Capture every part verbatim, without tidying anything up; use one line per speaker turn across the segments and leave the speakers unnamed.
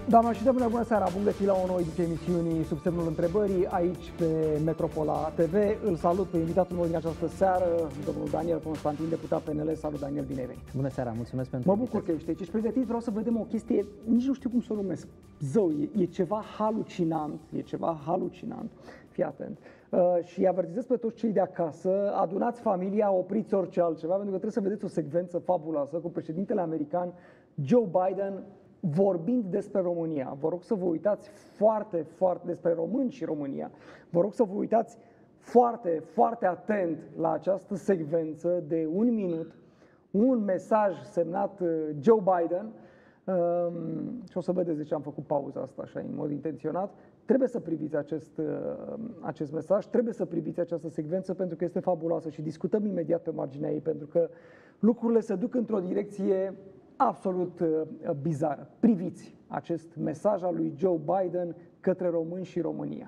Doamna și domnule, bună seara! Bun găsit la o nouă ediție emisiunii Sub semnul întrebării, aici pe Metropola T V. Îl salut pe invitatul meu din această seară, domnul Daniel Constantin, deputat P N L. Salut, Daniel, bine ai venit!
Bună seara, mulțumesc pentru
Mă bucur că ești aici. Ești pregătit, vreau să vedem o chestie, nici nu știu cum să o numesc. Zău, e, e ceva halucinant, e ceva halucinant. Fii atent. Uh, și avertizez pe toți cei de acasă, adunați familia, opriți orice altceva, pentru că trebuie să vedeți o secvență fabuloasă cu președintele american Joe Biden vorbind despre România. Vă rog să vă uitați foarte, foarte despre români și România. Vă rog să vă uitați foarte, foarte atent la această secvență de un minut, un mesaj semnat Joe Biden. Um, și o să vedeți de ce am făcut pauza asta așa în mod intenționat. Trebuie să priviți acest, acest mesaj, trebuie să priviți această secvență pentru că este fabuloasă și discutăm imediat pe marginea ei, pentru că lucrurile se duc într-o direcție absolut uh, bizară. Priviți acest mesaj al lui Joe Biden către români și România.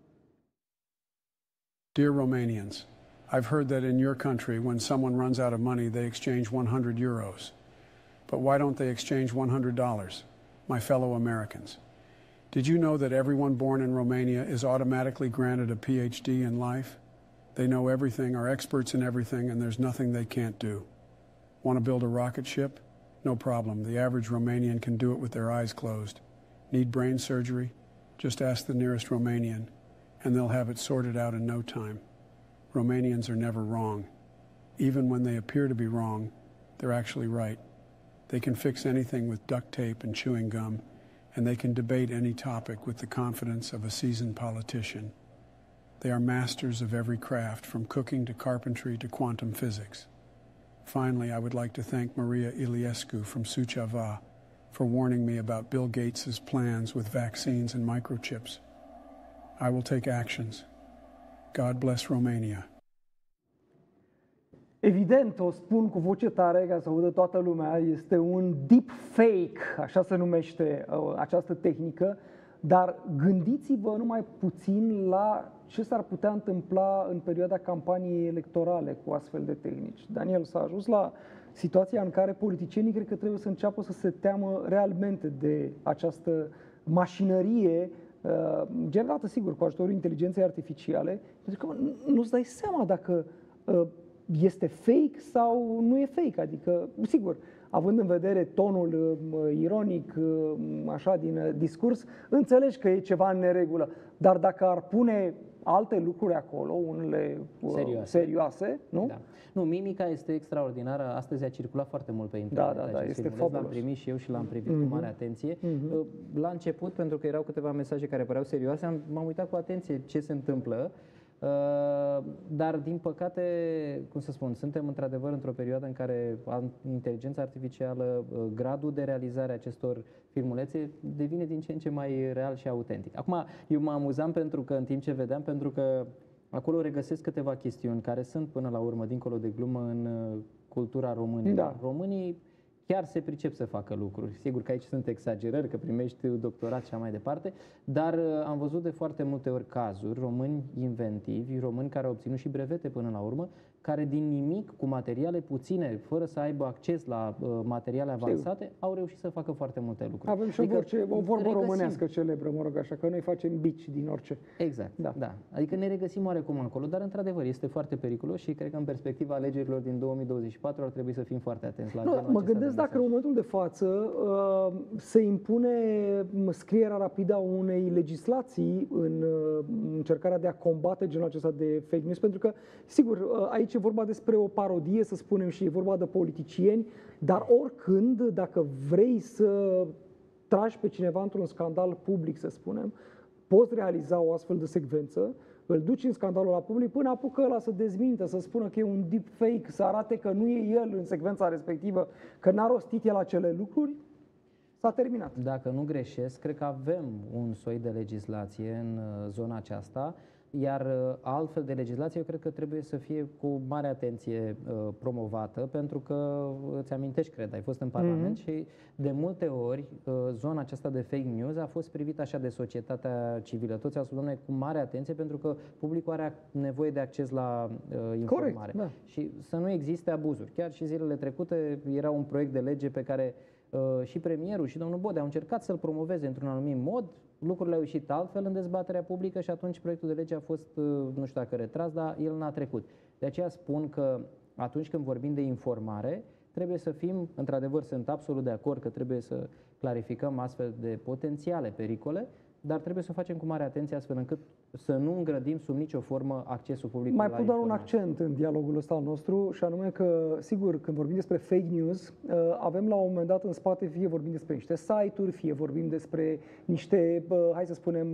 Dear Romanians, I've heard that in your country when someone runs out of money they exchange one hundred euros. But why don't they exchange one hundred dollars? My fellow Americans. Did you know that everyone born in Romania is automatically granted a P H D in life? They know everything, are experts in everything, and there's nothing they can't do. Want to build a rocket ship? No problem. The average Romanian can do it with their eyes closed. Need brain surgery? Just ask the nearest Romanian, and they'll have it sorted out in no time. Romanians are never wrong. Even when they appear to be wrong, they're actually right. They can fix anything with duct tape and chewing gum, and they can debate any topic with the confidence of a seasoned politician. They are masters of every craft, from cooking to carpentry to quantum physics. Finally, I would like to thank Maria Iliescu from Suceava for warning me about Bill Gates' plans with vaccines and microchips. I will take actions. God bless Romania.
Evident, o spun cu voce tare ca să audă toată lumea, este un deep fake, așa se numește uh, această tehnică, dar gândiți-vă numai puțin la ce s-ar putea întâmpla în perioada campaniei electorale cu astfel de tehnici. Daniel, s-a ajuns la situația în care politicienii cred că trebuie să înceapă să se teamă realmente de această mașinărie uh, generată, sigur, cu ajutorul inteligenței artificiale, pentru că nu-ți dai seama dacă uh, este fake sau nu e fake. Adică, sigur, având în vedere tonul uh, ironic, uh, așa, din uh, discurs, înțelegi că e ceva în neregulă. Dar dacă ar pune alte lucruri acolo, unele uh, serioase. serioase, nu?
Da. Nu, mimica este extraordinară. Astăzi a circulat foarte mult pe internet.
Da, da, da, este
fabulos. L-am primit și eu și l-am privit mm-hmm. cu mare atenție. Mm-hmm. La început, pentru că erau câteva mesaje care păreau serioase, m-am uitat cu atenție ce se întâmplă. Uh, dar, din păcate, cum să spun, suntem într-adevăr într-o perioadă în care inteligența artificială, uh, gradul de realizare a acestor filmulețe devine din ce în ce mai real și autentic. Acum, eu mă amuzam pentru că, în timp ce vedeam, pentru că acolo regăsesc câteva chestiuni care sunt, până la urmă, dincolo de glumă, în uh, cultura românilor.
Da.
Românii chiar se pricep să facă lucruri. Sigur că aici sunt exagerări, că primești doctorat și așa mai departe, dar am văzut de foarte multe ori cazuri, români inventivi, români care au obținut și brevete până la urmă, care din nimic, cu materiale puține, fără să aibă acces la uh, materiale avansate, Știu. au reușit să facă foarte multe lucruri.
Avem și adică, orice, o vorbă regăsim. românească celebră, mă rog așa, că noi facem bici din orice.
Exact, da. da. Adică ne regăsim oarecum acolo, dar într-adevăr este foarte periculos și cred că în perspectiva alegerilor din două mii douăzeci și patru ar trebui să fim foarte atenți la
nu, mă gândesc dacă în momentul de față uh, se impune scrierea rapidă a unei legislații în uh, încercarea de a combate genul acesta de fake news, pentru că, sigur, uh, aici e vorba despre o parodie, să spunem, și e vorba de politicieni, dar oricând, dacă vrei să tragi pe cineva într-un scandal public, să spunem, poți realiza o astfel de secvență, îl duci în scandalul la public până apucă ăla să dezmintă, să spună că e un deepfake, să arate că nu e el în secvența respectivă, că n-a rostit el acele lucruri, s-a terminat.
Dacă nu greșesc, cred că avem un soi de legislație în zona aceasta, iar altfel de legislație eu cred că trebuie să fie cu mare atenție uh, promovată, pentru că îți amintești, cred, ai fost în Parlament mm-hmm. și de multe ori uh, zona aceasta de fake news a fost privită așa de societatea civilă. Toți au spus, dom'le, cu mare atenție, pentru că publicul are nevoie de acces la uh, informare.
Corect, da.
Și să nu existe abuzuri. Chiar și zilele trecute era un proiect de lege pe care și premierul și domnul Bode au încercat să-l promoveze într-un anumit mod, lucrurile au ieșit altfel în dezbaterea publică și atunci proiectul de lege a fost, nu știu dacă retras, dar el n-a trecut. De aceea spun că atunci când vorbim de informare, trebuie să fim, într-adevăr, sunt absolut de acord că trebuie să clarificăm astfel de potențiale pericole, dar trebuie să o facem cu mare atenție astfel încât să nu îngrădim sub nicio formă accesul publicului la
Mai pun doar un
informație.
accent în dialogul ăsta al nostru și anume că, sigur, când vorbim despre fake news, avem la un moment dat în spate, fie vorbim despre niște site-uri, fie vorbim despre niște, hai să spunem,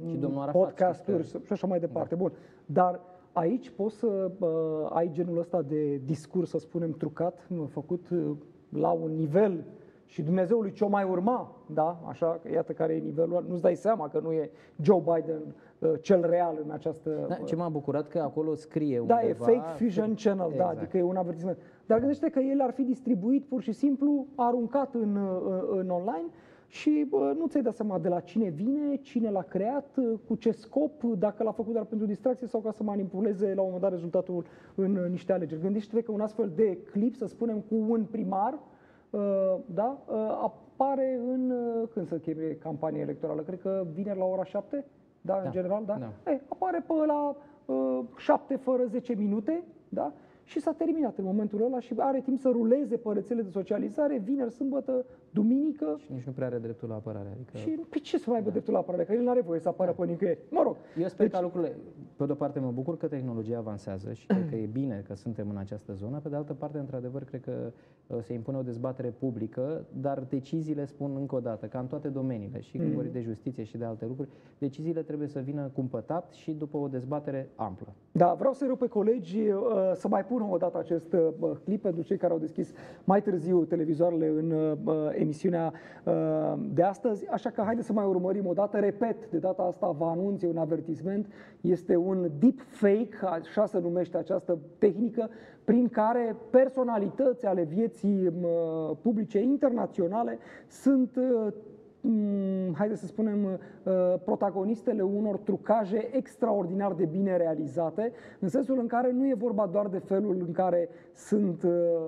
podcasturi și așa mai departe. Da. Bun, dar aici poți să ai genul ăsta de discurs, să spunem, trucat, făcut la un nivel și Dumnezeului ce o mai urma, da? Așa, că iată care e nivelul, nu-ți dai seama că nu e Joe Biden uh, cel real în această...
Da, ce m-a bucurat că acolo scrie
da,
undeva...
Da, e Fake Fusion Channel,
exact.
Da, adică e un avertisment. Dar gândește că el ar fi distribuit pur și simplu, aruncat în, în, în online și uh, nu ți-ai dat seama de la cine vine, cine l-a creat, uh, cu ce scop, dacă l-a făcut doar pentru distracție sau ca să manipuleze la un moment dat rezultatul în uh, niște alegeri. Gândește-te că un astfel de clip, să spunem, cu un primar, Uh, da, uh, apare în, uh, când se cheme campania electorală, cred că vineri la ora șapte, da, da. În general, da? Da. Ei, apare pe la uh, șapte fără zece minute, da? Și s-a terminat în momentul ăla și are timp să ruleze pe rețele de socializare, vineri, sâmbătă, duminică.
Și nici nu prea are dreptul la apărare. Adică...
Și pe ce să mai aibă da. dreptul la apărare? Că el nu are voie să apară da. pe nicăieri. Mă rog.
Eu sper deci... că lucrurile, pe de o parte mă bucur că tehnologia avansează și cred că e bine că suntem în această zonă. Pe de altă parte, într-adevăr, cred că se impune o dezbatere publică, dar deciziile, spun încă o dată, ca în toate domeniile, și când mm. vorbim de justiție și de alte lucruri, deciziile trebuie să vină cumpătat și după o dezbatere amplă.
Da, vreau să-i rog pe colegi uh, să mai pună o dată acest uh, clip pentru cei care au deschis mai târziu televizoarele în uh, emisiunea uh, de astăzi, așa că haideți să mai urmărim o dată. Repet, de data asta vă anunț, e un avertisment, este un deepfake, așa se numește această tehnică, prin care personalități ale vieții uh, publice internaționale sunt uh, haideți să spunem, protagonistele unor trucaje extraordinar de bine realizate, în sensul în care nu e vorba doar de felul în care sunt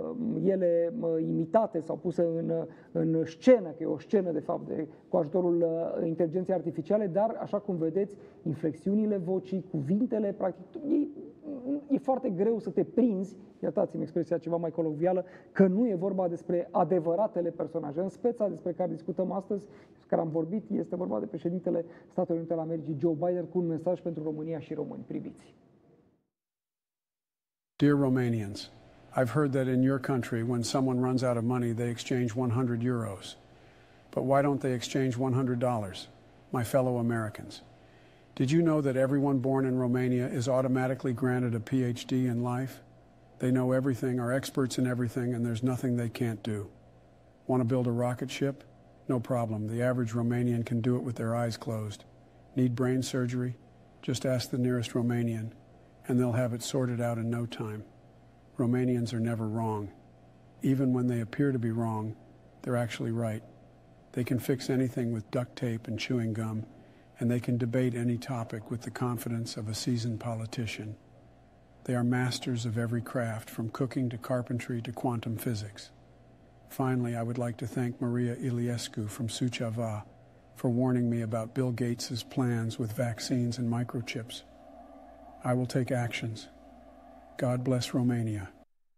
ele imitate sau puse în, în scenă, că e o scenă de fapt de, cu ajutorul inteligenței artificiale, dar, așa cum vedeți, inflexiunile vocii, cuvintele, practic, e, e foarte greu să te prinzi, iertați-mi expresia ceva mai colovială, că nu e vorba despre adevăratele personaje. În speța despre care discutăm astăzi, care am vorbit, este vorba de președintele Statelor Unite ale Americii, Joe Biden, cu un mesaj pentru România și români. Priviți.
Dear Romanians, I've heard that in your country, when someone runs out of money, they exchange one hundred euros. But why don't they exchange one hundred dollars, my fellow Americans? Did you know that everyone born in Romania is automatically granted a P H D in life? They know everything, are experts in everything, and there's nothing they can't do. Want to build a rocket ship? No problem. The average Romanian can do it with their eyes closed. Need brain surgery? Just ask the nearest Romanian, and they'll have it sorted out in no time. Romanians are never wrong. Even when they appear to be wrong, they're actually right. They can fix anything with duct tape and chewing gum, and they can debate any topic with the confidence of a seasoned politician. They are masters of every craft, from cooking to carpentry to quantum physics. Finally, I would like to thank Maria Iliescu from Suceava for warning me about Bill Gates' plans with vaccines and microchips. I will take actions. God bless Romania.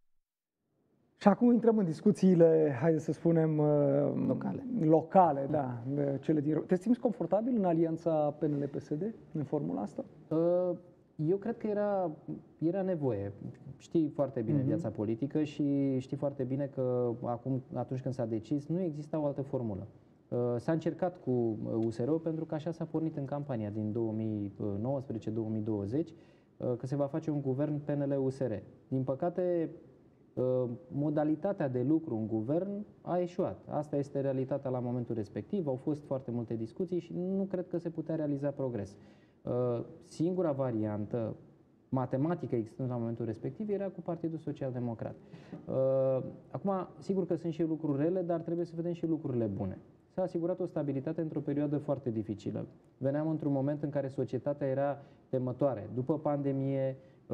Și acum intrăm în discuțiile, haideți să spunem,
locale.
Locale, da, cele din... Te simți confortabil în alianța P N L P S D, în formula asta?
Eu cred că era, era nevoie. Știi foarte bine mm-hmm. viața politică și știi foarte bine că acum, atunci când s-a decis, nu exista o altă formulă. S-a încercat cu U S R-ul pentru că așa s-a pornit în campania din două mii nouăsprezece două mii douăzeci, că se va face un guvern P N L U S R. Din păcate, modalitatea de lucru în guvern a eșuat. Asta este realitatea la momentul respectiv. Au fost foarte multe discuții și nu cred că se putea realiza progres. Singura variantă matematică existând la momentul respectiv era cu Partidul Social Democrat. Acum, sigur că sunt și lucruri rele, dar trebuie să vedem și lucrurile bune. S-a asigurat o stabilitate într-o perioadă foarte dificilă. Veneam într-un moment în care societatea era temătoare. După pandemie,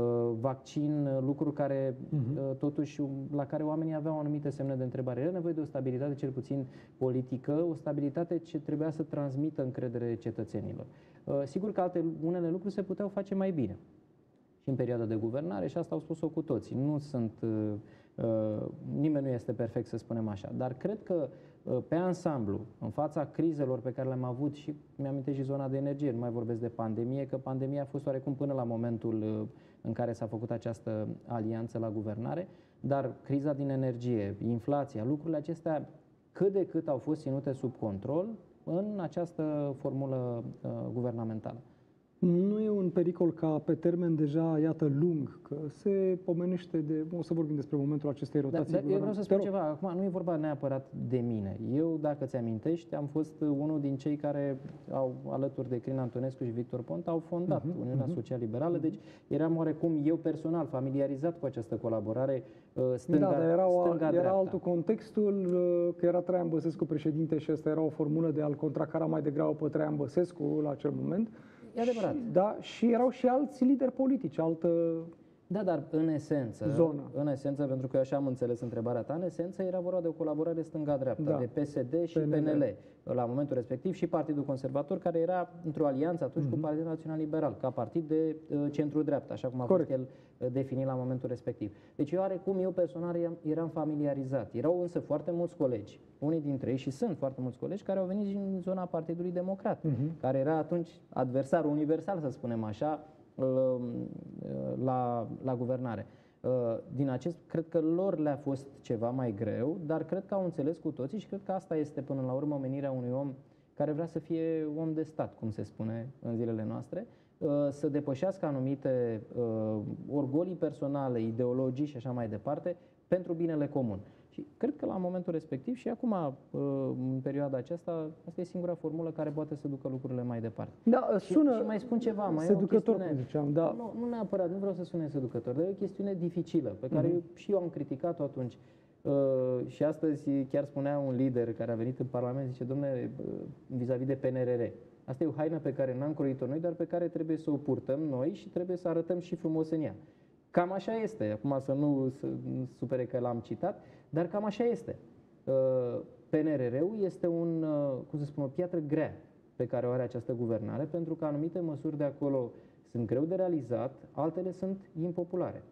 vaccin, lucruri care uh-huh. totuși la care oamenii aveau anumite semne de întrebare. Era nevoie de o stabilitate cel puțin politică, o stabilitate ce trebuia să transmită încredere cetățenilor. Sigur că alte, unele lucruri se puteau face mai bine și în perioada de guvernare și asta au spus-o cu toții. Nu sunt, uh, nimeni nu este perfect, să spunem așa, dar cred că uh, pe ansamblu, în fața crizelor pe care le-am avut și mi-amintesc și zona de energie, nu mai vorbesc de pandemie, că pandemia a fost oarecum până la momentul uh, în care s-a făcut această alianță la guvernare, dar criza din energie, inflația, lucrurile acestea cât de cât au fost ținute sub control în această formulă uh, guvernamentală.
Nu e un pericol ca pe termen deja, iată, lung, că se pomenește de... O să vorbim despre momentul acestei rotații.
Da, da, eu vreau să spun ceva. Acum, nu e vorba neapărat de mine. Eu, dacă ți-amintești, am fost unul din cei care au, alături de Crin Antonescu și Victor Ponta, au fondat uh-huh, Uniunea uh-huh. Social-Liberală. Deci eram oarecum eu personal familiarizat cu această colaborare stânga,
da, dar era, o,
era
altul contextul, că era Traian Băsescu președinte și asta era o formulă de a-l contracara mai degrabă pe Traian Băsescu la acel moment.
E adevărat.
Și, da, și erau și alți lideri politici, altă
Da, dar în esență,
zonă.
în esență, pentru că eu așa am înțeles întrebarea ta, în esență era vorba de o colaborare stânga-dreapta,
da.
de P S D și
P N L.
P N L, la momentul respectiv, și Partidul Conservator, care era într-o alianță atunci mm-hmm. cu Partidul Național Liberal, ca partid de uh, centru-dreapta, așa cum a
Corect.
fost el uh, definit la momentul respectiv. Deci eu oarecum, eu personal eram, eram familiarizat. Erau însă foarte mulți colegi, unii dintre ei, și sunt foarte mulți colegi, care au venit din zona Partidului Democrat, mm-hmm. care era atunci adversarul universal, să spunem așa, la, la guvernare. Din acest, cred că lor le-a fost ceva mai greu, dar cred că au înțeles cu toții și cred că asta este până la urmă menirea unui om care vrea să fie om de stat, cum se spune în zilele noastre, să depășească anumite orgolii personale, ideologii și așa mai departe, pentru binele comun. Și cred că la momentul respectiv și acum, în perioada aceasta, asta e singura formulă care poate să ducă lucrurile mai departe.
Da, sună
și, și mai spun ceva, mai
seducător,
e o chestiune,
ziceam, da.
Nu, nu neapărat, nu vreau să sune seducător, dar e o chestiune dificilă, pe care uh-huh. și eu am criticat-o atunci. Uh, și astăzi chiar spunea un lider care a venit în Parlament, zice, domnule, uh, vis-a-vis de P N R R, asta e o haină pe care n-am croit-o noi, dar pe care trebuie să o purtăm noi și trebuie să arătăm și frumos în ea. Cam așa este, acum să nu să nu supere că l-am citat, dar cam așa este. P N R R-ul este un, cum să spun, o piatră grea pe care o are această guvernare, pentru că anumite măsuri de acolo sunt greu de realizat, altele sunt impopulare.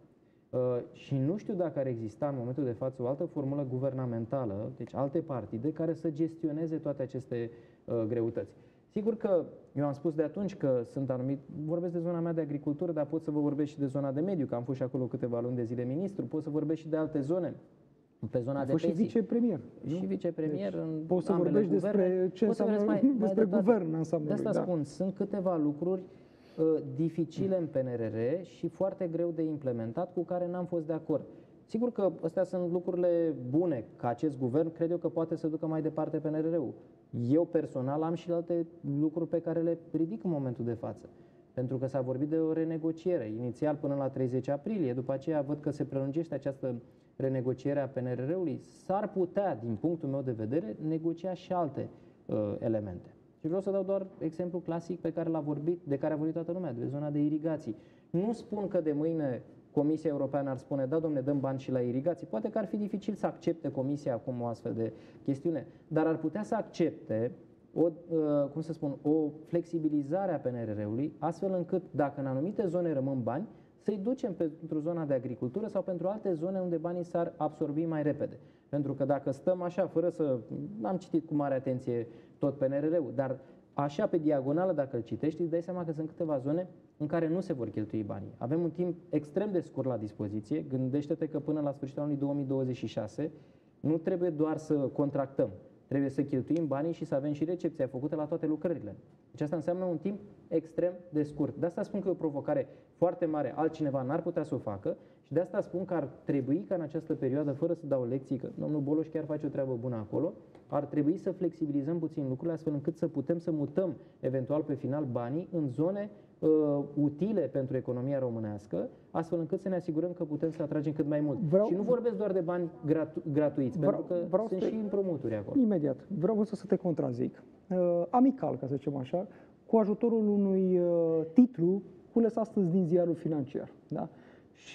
Și nu știu dacă ar exista în momentul de față o altă formulă guvernamentală, deci alte partide, care să gestioneze toate aceste greutăți. Sigur că eu am spus de atunci că sunt anumit, vorbesc de zona mea de agricultură, dar pot să vă vorbesc și de zona de mediu, că am fost și acolo câteva luni de zile ministru, pot să vorbesc și de alte zone, pe zona de pensii.
Și vicepremier.
Și vicepremier deci, în
poți să vorbești
guverne,
despre ce înseamnă
mai,
despre
mai
guvern ansamblu.
De asta
da.
spun, sunt câteva lucruri uh, dificile în P N R R și foarte greu de implementat, cu care n-am fost de acord. Sigur că astea sunt lucrurile bune, că acest guvern cred eu că poate să ducă mai departe P N R R-ul. Eu personal am și alte lucruri pe care le ridic în momentul de față. Pentru că s-a vorbit de o renegociere, inițial până la treizeci aprilie, după aceea văd că se prelungește această renegociere a P N R R-ului. S-ar putea, din punctul meu de vedere, negocia și alte uh, elemente. Și vreau să dau doar exemplu clasic pe care l-a vorbit, de care a vorbit toată lumea, de zona de irigații. Nu spun că de mâine Comisia Europeană ar spune, da, domne, dăm bani și la irigații. Poate că ar fi dificil să accepte Comisia acum o astfel de chestiune, dar ar putea să accepte o, uh, cum să spun, o flexibilizare a P N R R-ului, astfel încât, dacă în anumite zone rămân bani, să-i ducem pentru zona de agricultură sau pentru alte zone unde banii s-ar absorbi mai repede. Pentru că dacă stăm așa, fără să... Am citit cu mare atenție tot P N R R-ul, dar așa pe diagonală, dacă îl citești, îți dai seama că sunt câteva zone în care nu se vor cheltui banii. Avem un timp extrem de scurt la dispoziție. Gândește-te că până la sfârșitul anului două mii douăzeci și șase nu trebuie doar să contractăm. Trebuie să cheltuim banii și să avem și recepția făcută la toate lucrările. Deci asta înseamnă un timp extrem de scurt. De asta spun că e o provocare foarte mare, altcineva n-ar putea să o facă și de asta spun că ar trebui ca în această perioadă, fără să dau lecții, că domnul Boloș chiar face o treabă bună acolo, ar trebui să flexibilizăm puțin lucrurile astfel încât să putem să mutăm eventual pe final banii în zone uh, utile pentru economia românească, astfel încât să ne asigurăm că putem să atragem cât mai mult. Vreau... Și nu vorbesc doar de bani gratu- gratuiți, vreau, pentru că vreau sunt te... și împrumuturi acolo.
Imediat. Vreau să te contrazic. Uh, amical, ca să zicem așa, cu ajutorul unui uh, titlu cules astăzi din ziarul financiar. Da? Și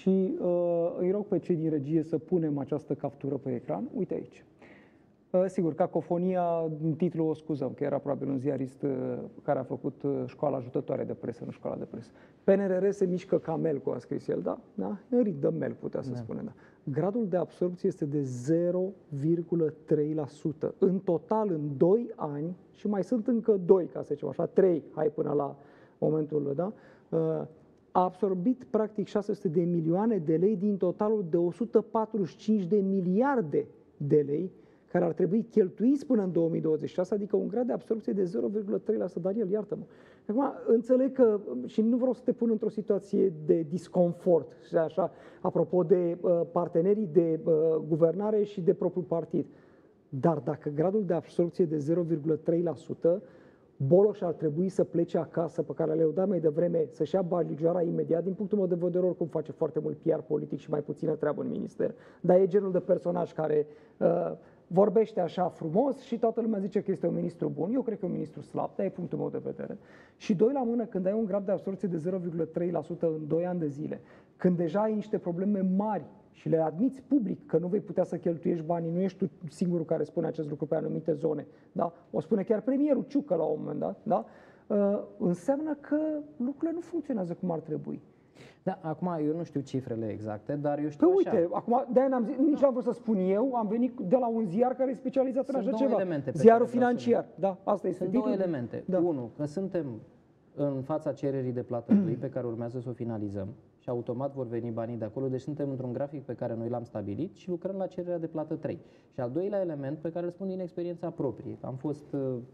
și uh, îi rog pe cei din regie să punem această captură pe ecran. Uite aici. Uh, sigur, cacofonia, în titlu o scuzăm, că era probabil un ziarist uh, care a făcut uh, școala ajutătoare de presă, nu școala de presă. P N R R se mișcă ca melcul, a scris el, da? Da? În ritm de melc, putea să da. spune, da. Gradul de absorbție este de zero virgulă trei la sută. În total, în doi ani, și mai sunt încă doi, ca să zicem așa, trei, hai până la momentul, da? Uh, a absorbit practic șase sute de milioane de lei din totalul de o sută patruzeci și cinci de miliarde de lei care ar trebui cheltuiți până în două mii douăzeci și șase, adică un grad de absorbție de zero virgulă trei la sută. Daniel, iartă-mă. Acum, înțeleg că, și nu vreau să te pun într-o situație de disconfort, și așa, apropo de uh, partenerii de uh, guvernare și de propriul partid, dar dacă gradul de absorbție de zero virgulă trei la sută, Boloș ar trebui să plece acasă, pe care le-au dat mai devreme, să-și ia balijoara imediat. Din punctul meu de vedere, oricum face foarte mult P R politic și mai puțină treabă în minister. Dar e genul de personaj care uh, vorbește așa frumos și toată lumea zice că este un ministru bun. Eu cred că e un ministru slab, dar e punctul meu de vedere. Și doi la mână, când ai un grad de absorbție de zero virgulă trei la sută în doi ani de zile, când deja ai niște probleme mari și le admiți public că nu vei putea să cheltuiești banii, nu ești tu singurul care spune acest lucru pe anumite zone, da? O spune chiar premierul Ciucă la un moment dat, da? Uh, înseamnă că lucrurile nu funcționează cum ar trebui.
Da, acum eu nu știu cifrele exacte, dar eu știu
Că
așa.
uite, acum de-aia n-am zis, nici n-am vrut să spun eu, am venit de la un ziar care e specializat în așa ceva. Ziarul financiar, da, asta este
Sunt
titlul.
două elemente. Da. Unu, că suntem în fața cererii de plată doi pe care urmează să o finalizăm și automat vor veni banii de acolo, deci suntem într-un grafic pe care noi l-am stabilit și lucrăm la cererea de plată trei. Și al doilea element pe care îl spun din experiența proprie. Am fost,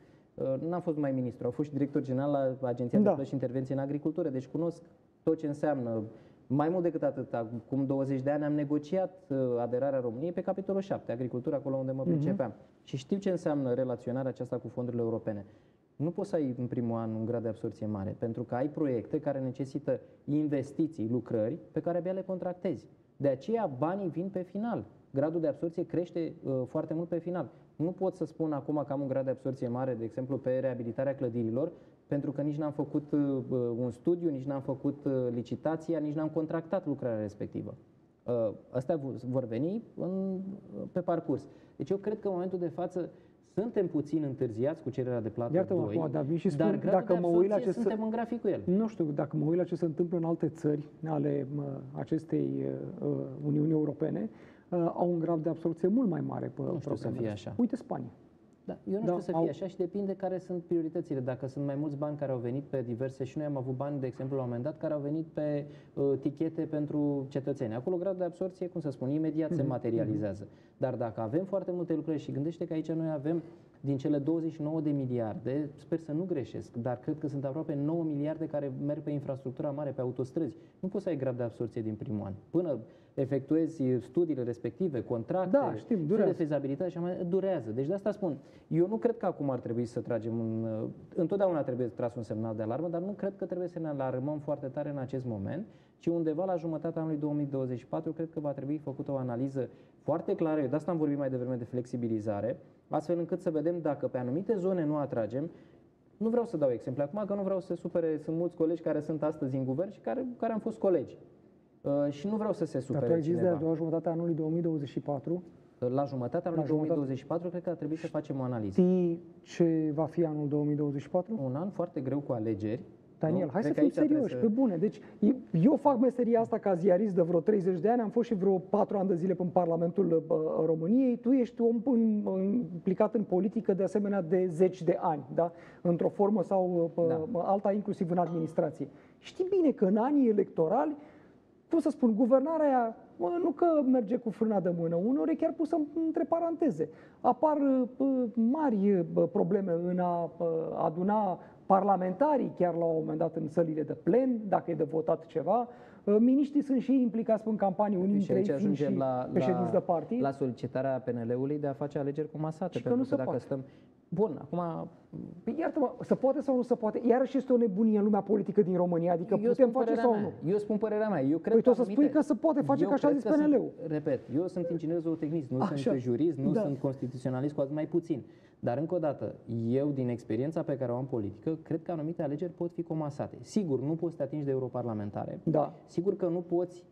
n-am fost numai ministru, am fost și director general la Agenția da. de Plăți și Intervenție în Agricultură, deci cunosc tot ce înseamnă. Mai mult decât atât, acum douăzeci de ani am negociat aderarea României pe capitolul șapte, agricultură, acolo unde mă pricepeam. Uh-huh. Și știu ce înseamnă relaționarea aceasta cu fondurile europene. Nu poți să ai în primul an un grad de absorbție mare, pentru că ai proiecte care necesită investiții, lucrări, pe care abia le contractezi. De aceea banii vin pe final. Gradul de absorbție crește uh, foarte mult pe final. Nu pot să spun acum că am un grad de absorbție mare, de exemplu, pe reabilitarea clădirilor, pentru că nici n-am făcut uh, un studiu, nici n-am făcut uh, licitația, nici n-am contractat lucrarea respectivă. Uh, astea vor veni în, pe parcurs. Deci eu cred că în momentul de față suntem puțin întârziați cu cererea de plată
Iartă-mă
doi,
acum, David, și spun,
dar
dacă mă uit la ce
suntem
se...
în grafic cu el.
Nu știu, dacă mă uit la ce se întâmplă în alte țări ale uh, acestei uh, Uniuni Europene, uh, au un grad de absorbție mult mai mare pe
Nu știu să fie așa.
Uite Spania.
Da, eu nu
da,
știu să fie au... așa și depinde care sunt prioritățile. Dacă sunt mai mulți bani care au venit pe diverse, și noi am avut bani, de exemplu, la un moment dat, care au venit pe uh, tichete pentru cetățeni. Acolo gradul de absorbție, cum să spun, imediat mm-hmm. se materializează. Dar dacă avem foarte multe lucruri și gândește că aici noi avem din cele douăzeci și nouă de miliarde, sper să nu greșesc, dar cred că sunt aproape nouă miliarde care merg pe infrastructura mare, pe autostrăzi. Nu poți să ai grad de absorbție din primul an. Până efectuezi studiile respective, contracte,
da, știm, durează.
de fezabilitate și mai durează. Deci de asta spun, eu nu cred că acum ar trebui să tragem un... Întotdeauna trebuie tras un semnal de alarmă, dar nu cred că trebuie să ne alarmăm foarte tare în acest moment, ci undeva la jumătatea anului două mii douăzeci și patru cred că va trebui făcută o analiză foarte clară. Eu de asta am vorbit mai devreme de flexibilizare, astfel încât să vedem dacă pe anumite zone nu atragem. Nu vreau să dau exemple acum, că nu vreau să se supere, sunt mulți colegi care sunt astăzi în guvern și care, care am fost colegi. Uh, și nu vreau să se supere
Dar tu ai zis
cineva.
de la jumătatea anului două mii douăzeci și patru?
La jumătatea anului două mii douăzeci și patru cred că ar trebui să facem o analiză.
Știi ce va fi anul două mii douăzeci și patru?
Un an foarte greu cu alegeri.
Daniel,
nu?
hai
Cred
să fim serioși,
să...
pe bune. Deci, eu fac meseria asta ca ziarist de vreo treizeci de ani, am fost și vreo patru ani de zile în Parlamentul uh, României, tu ești om în, implicat în politică de asemenea de zeci de ani, da? Într-o formă sau uh, da. alta, inclusiv în administrație. Știi bine că în anii electorali, cum să spun, guvernarea aia, mă, nu că merge cu frâna de mână, uneori e chiar pusă între paranteze. Apar uh, mari uh, probleme în a uh, aduna parlamentarii chiar la un moment dat în sălile de plen, dacă e de votat ceva. Miniștrii sunt și ei implicați în campanie, unii dintre ei fiind și
la,
președinți
la,
de partid.
La solicitarea P N L-ului de a face alegeri comasate.
Și că nu se
dacă
poate.
Stăm... Bun, acum...
Păi iartă-mă, se poate sau nu se poate? Iarăși este o nebunie în lumea politică din România, adică eu putem face sau
mea.
nu?
Eu spun părerea mea. Eu cred
păi tu o să
anumite...
spui că se poate face, că așa a zis P N L-ul.
Repet, eu sunt inginer zootechnist, nu
așa.
sunt jurist, nu
da.
sunt constituționalist, cu atât mai puțin. Dar încă o dată, eu din experiența pe care o am politică, cred că anumite alegeri pot fi comasate. Sigur, nu poți să te atingi de europarlamentare.
Da.
Sigur că nu poți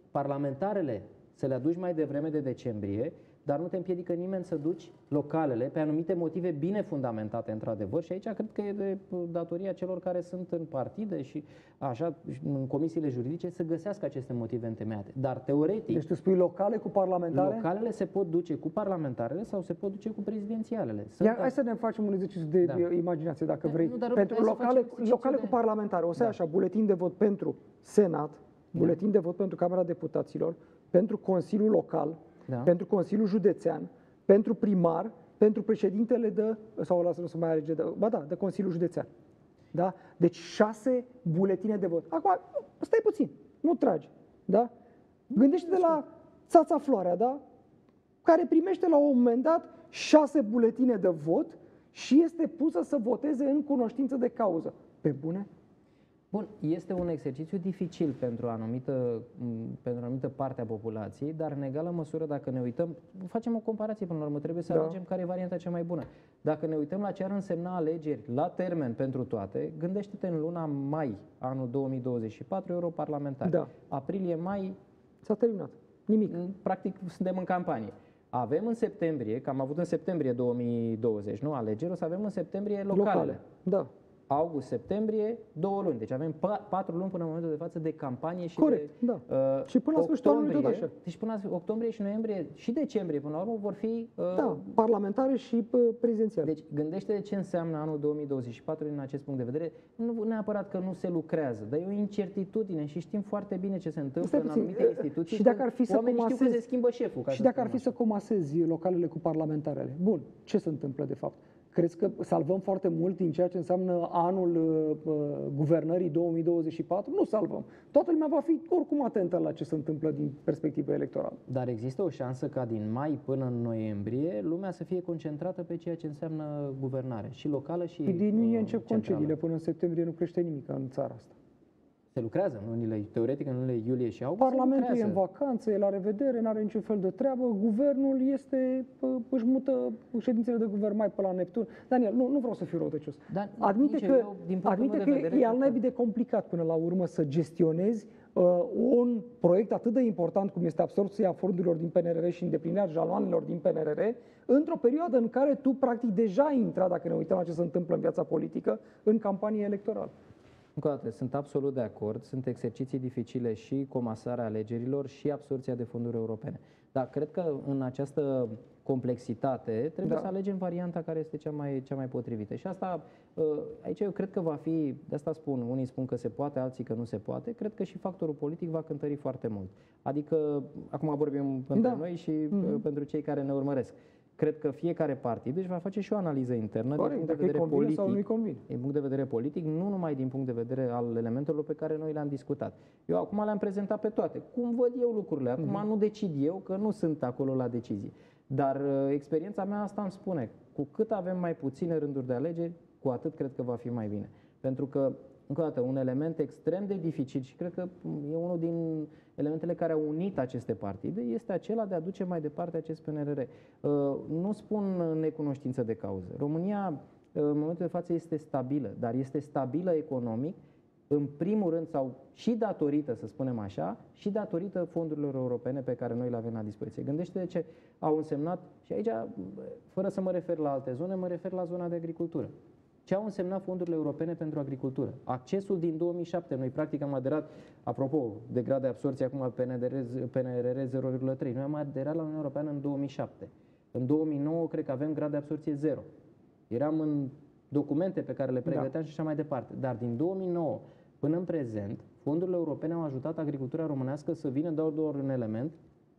parlamentarele să le aduci mai devreme de decembrie, dar nu te împiedică nimeni să duci localele pe anumite motive bine fundamentate, într-adevăr, și aici cred că e de datoria celor care sunt în partide și așa, în comisiile juridice, să găsească aceste motive întemeiate. Dar teoretic...
Deci tu spui locale cu parlamentare?
Localele se pot duce cu parlamentarele sau se pot duce cu prezidențialele.
Ia, hai să ne facem un exercițiu de da. imaginație, dacă vrei.
Nu, dar
pentru locale, locale
de...
cu parlamentare, o să da. ai așa, buletin de vot pentru Senat, buletin da. de vot pentru Camera Deputaților, pentru Consiliul Local, da. pentru Consiliul Județean, pentru primar, pentru președintele de, sau lasă nu să mai alege, de, ba da, de Consiliul Județean. Da? Deci șase buletine de vot. Acum, stai puțin, nu tragi. Da? Gândește-te la Țața Floarea, da? Care primește la un moment dat șase buletine de vot și este pusă să voteze în cunoștință de cauză. Pe bune?
Bun, este un exercițiu dificil pentru o anumită, pentru o anumită parte a populației, dar în egală măsură, dacă ne uităm, facem o comparație până la urmă, trebuie să da. alegem care e varianta cea mai bună. Dacă ne uităm la ce ar însemna alegeri la termen pentru toate, gândește-te în luna mai, anul două mii douăzeci și patru, europarlamentari.
Da.
Aprilie-mai...
S-a terminat. Nimic.
Practic, suntem în campanie. Avem în septembrie, că am avut în septembrie două mii douăzeci, nu alegeri, o să avem în septembrie localele.
Locale. Da.
August-septembrie, două luni. Deci avem patru luni până în momentul de față de campanie și
Corect,
de
da.
uh,
și până la sfârșitul anului tot așa.
Deci până la octombrie și noiembrie și decembrie până la urmă vor fi uh,
da, parlamentare și uh, prezidențiale.
Deci gândește ce înseamnă anul două mii douăzeci și patru din acest punct de vedere. Nu neapărat că nu se lucrează, dar e o incertitudine și știm foarte bine ce se întâmplă
Stai
în
puțin.
anumite instituții.
Și dacă ar fi să comasezi,
știu că se schimbă șeful.
Și dacă ar fi să comasezi localele cu parlamentarele. Bun, ce se întâmplă de fapt? Crezi că salvăm foarte mult din ceea ce înseamnă anul uh, guvernării două mii douăzeci și patru? Nu salvăm. Toată lumea va fi oricum atentă la ce se întâmplă din perspectivă electorală.
Dar există o șansă ca din mai până în noiembrie lumea să fie concentrată pe ceea ce înseamnă guvernare, și locală și
Păi din iunie încep
centrală.
concediile, până în septembrie nu crește nimic în țara asta.
Se lucrează în lunile, teoretic în lunile iulie și august.
Parlamentul e în vacanță, e la revedere, nu are niciun fel de treabă, guvernul este, își mută ședințele de guvern mai pe la Neptun. Daniel, nu, nu vreau să fiu răutăcios.
Dar
admite că,
eu,
admite că e al naibii de complicat până la urmă să gestionezi uh, un proiect atât de important cum este absorbția fondurilor din P N R R și îndeplinirea jaloanelor din P N R R într-o perioadă în care tu practic deja ai intrat, dacă ne uităm la ce se întâmplă în viața politică, în campanie electorală.
Încă o dată, sunt absolut de acord, sunt exerciții dificile și comasarea alegerilor și absorbția de fonduri europene. Dar cred că în această complexitate trebuie da. să alegem varianta care este cea mai, cea mai potrivită. Și asta, aici eu cred că va fi, de asta spun, unii spun că se poate, alții că nu se poate, cred că și factorul politic va cântări foarte mult. Adică, acum vorbim pentru da. noi și mm-hmm. pentru cei care ne urmăresc. Cred că fiecare partid își va face și o analiză internă din punct de vedere politic,
sau nu-i convine.
din punct de vedere politic, nu numai din punct de vedere al elementelor pe care noi le-am discutat. Eu acum le-am prezentat pe toate. Cum văd eu lucrurile? Acum mm-hmm. nu decid eu, că nu sunt acolo la decizii. Dar uh, experiența mea asta îmi spune, cu cât avem mai puține rânduri de alegeri, cu atât cred că va fi mai bine. Pentru că, încă o dată, un element extrem de dificil și cred că e unul din elementele care au unit aceste partide, este acela de a duce mai departe acest P N R R. Uh, nu spun necunoștință de cauză. România, uh, în momentul de față, este stabilă, dar este stabilă economic, în primul rând, sau și datorită, să spunem așa, și datorită fondurilor europene pe care noi le avem la dispoziție. Gândește-te ce au însemnat, și aici, fără să mă refer la alte zone, mă refer la zona de agricultură. Ce au însemnat fondurile europene pentru agricultură? Accesul din două mii șapte, noi practic am aderat, apropo de grad de absorție acum P N R R zero virgulă trei, noi am aderat la Uniunea Europeană în două mii șapte. În două mii nouă cred că avem grad de absorție zero. Eram în documente pe care le pregăteam da. și așa mai departe. Dar din două mii nouă până în prezent, fondurile europene au ajutat agricultura românească să vină doar doar un element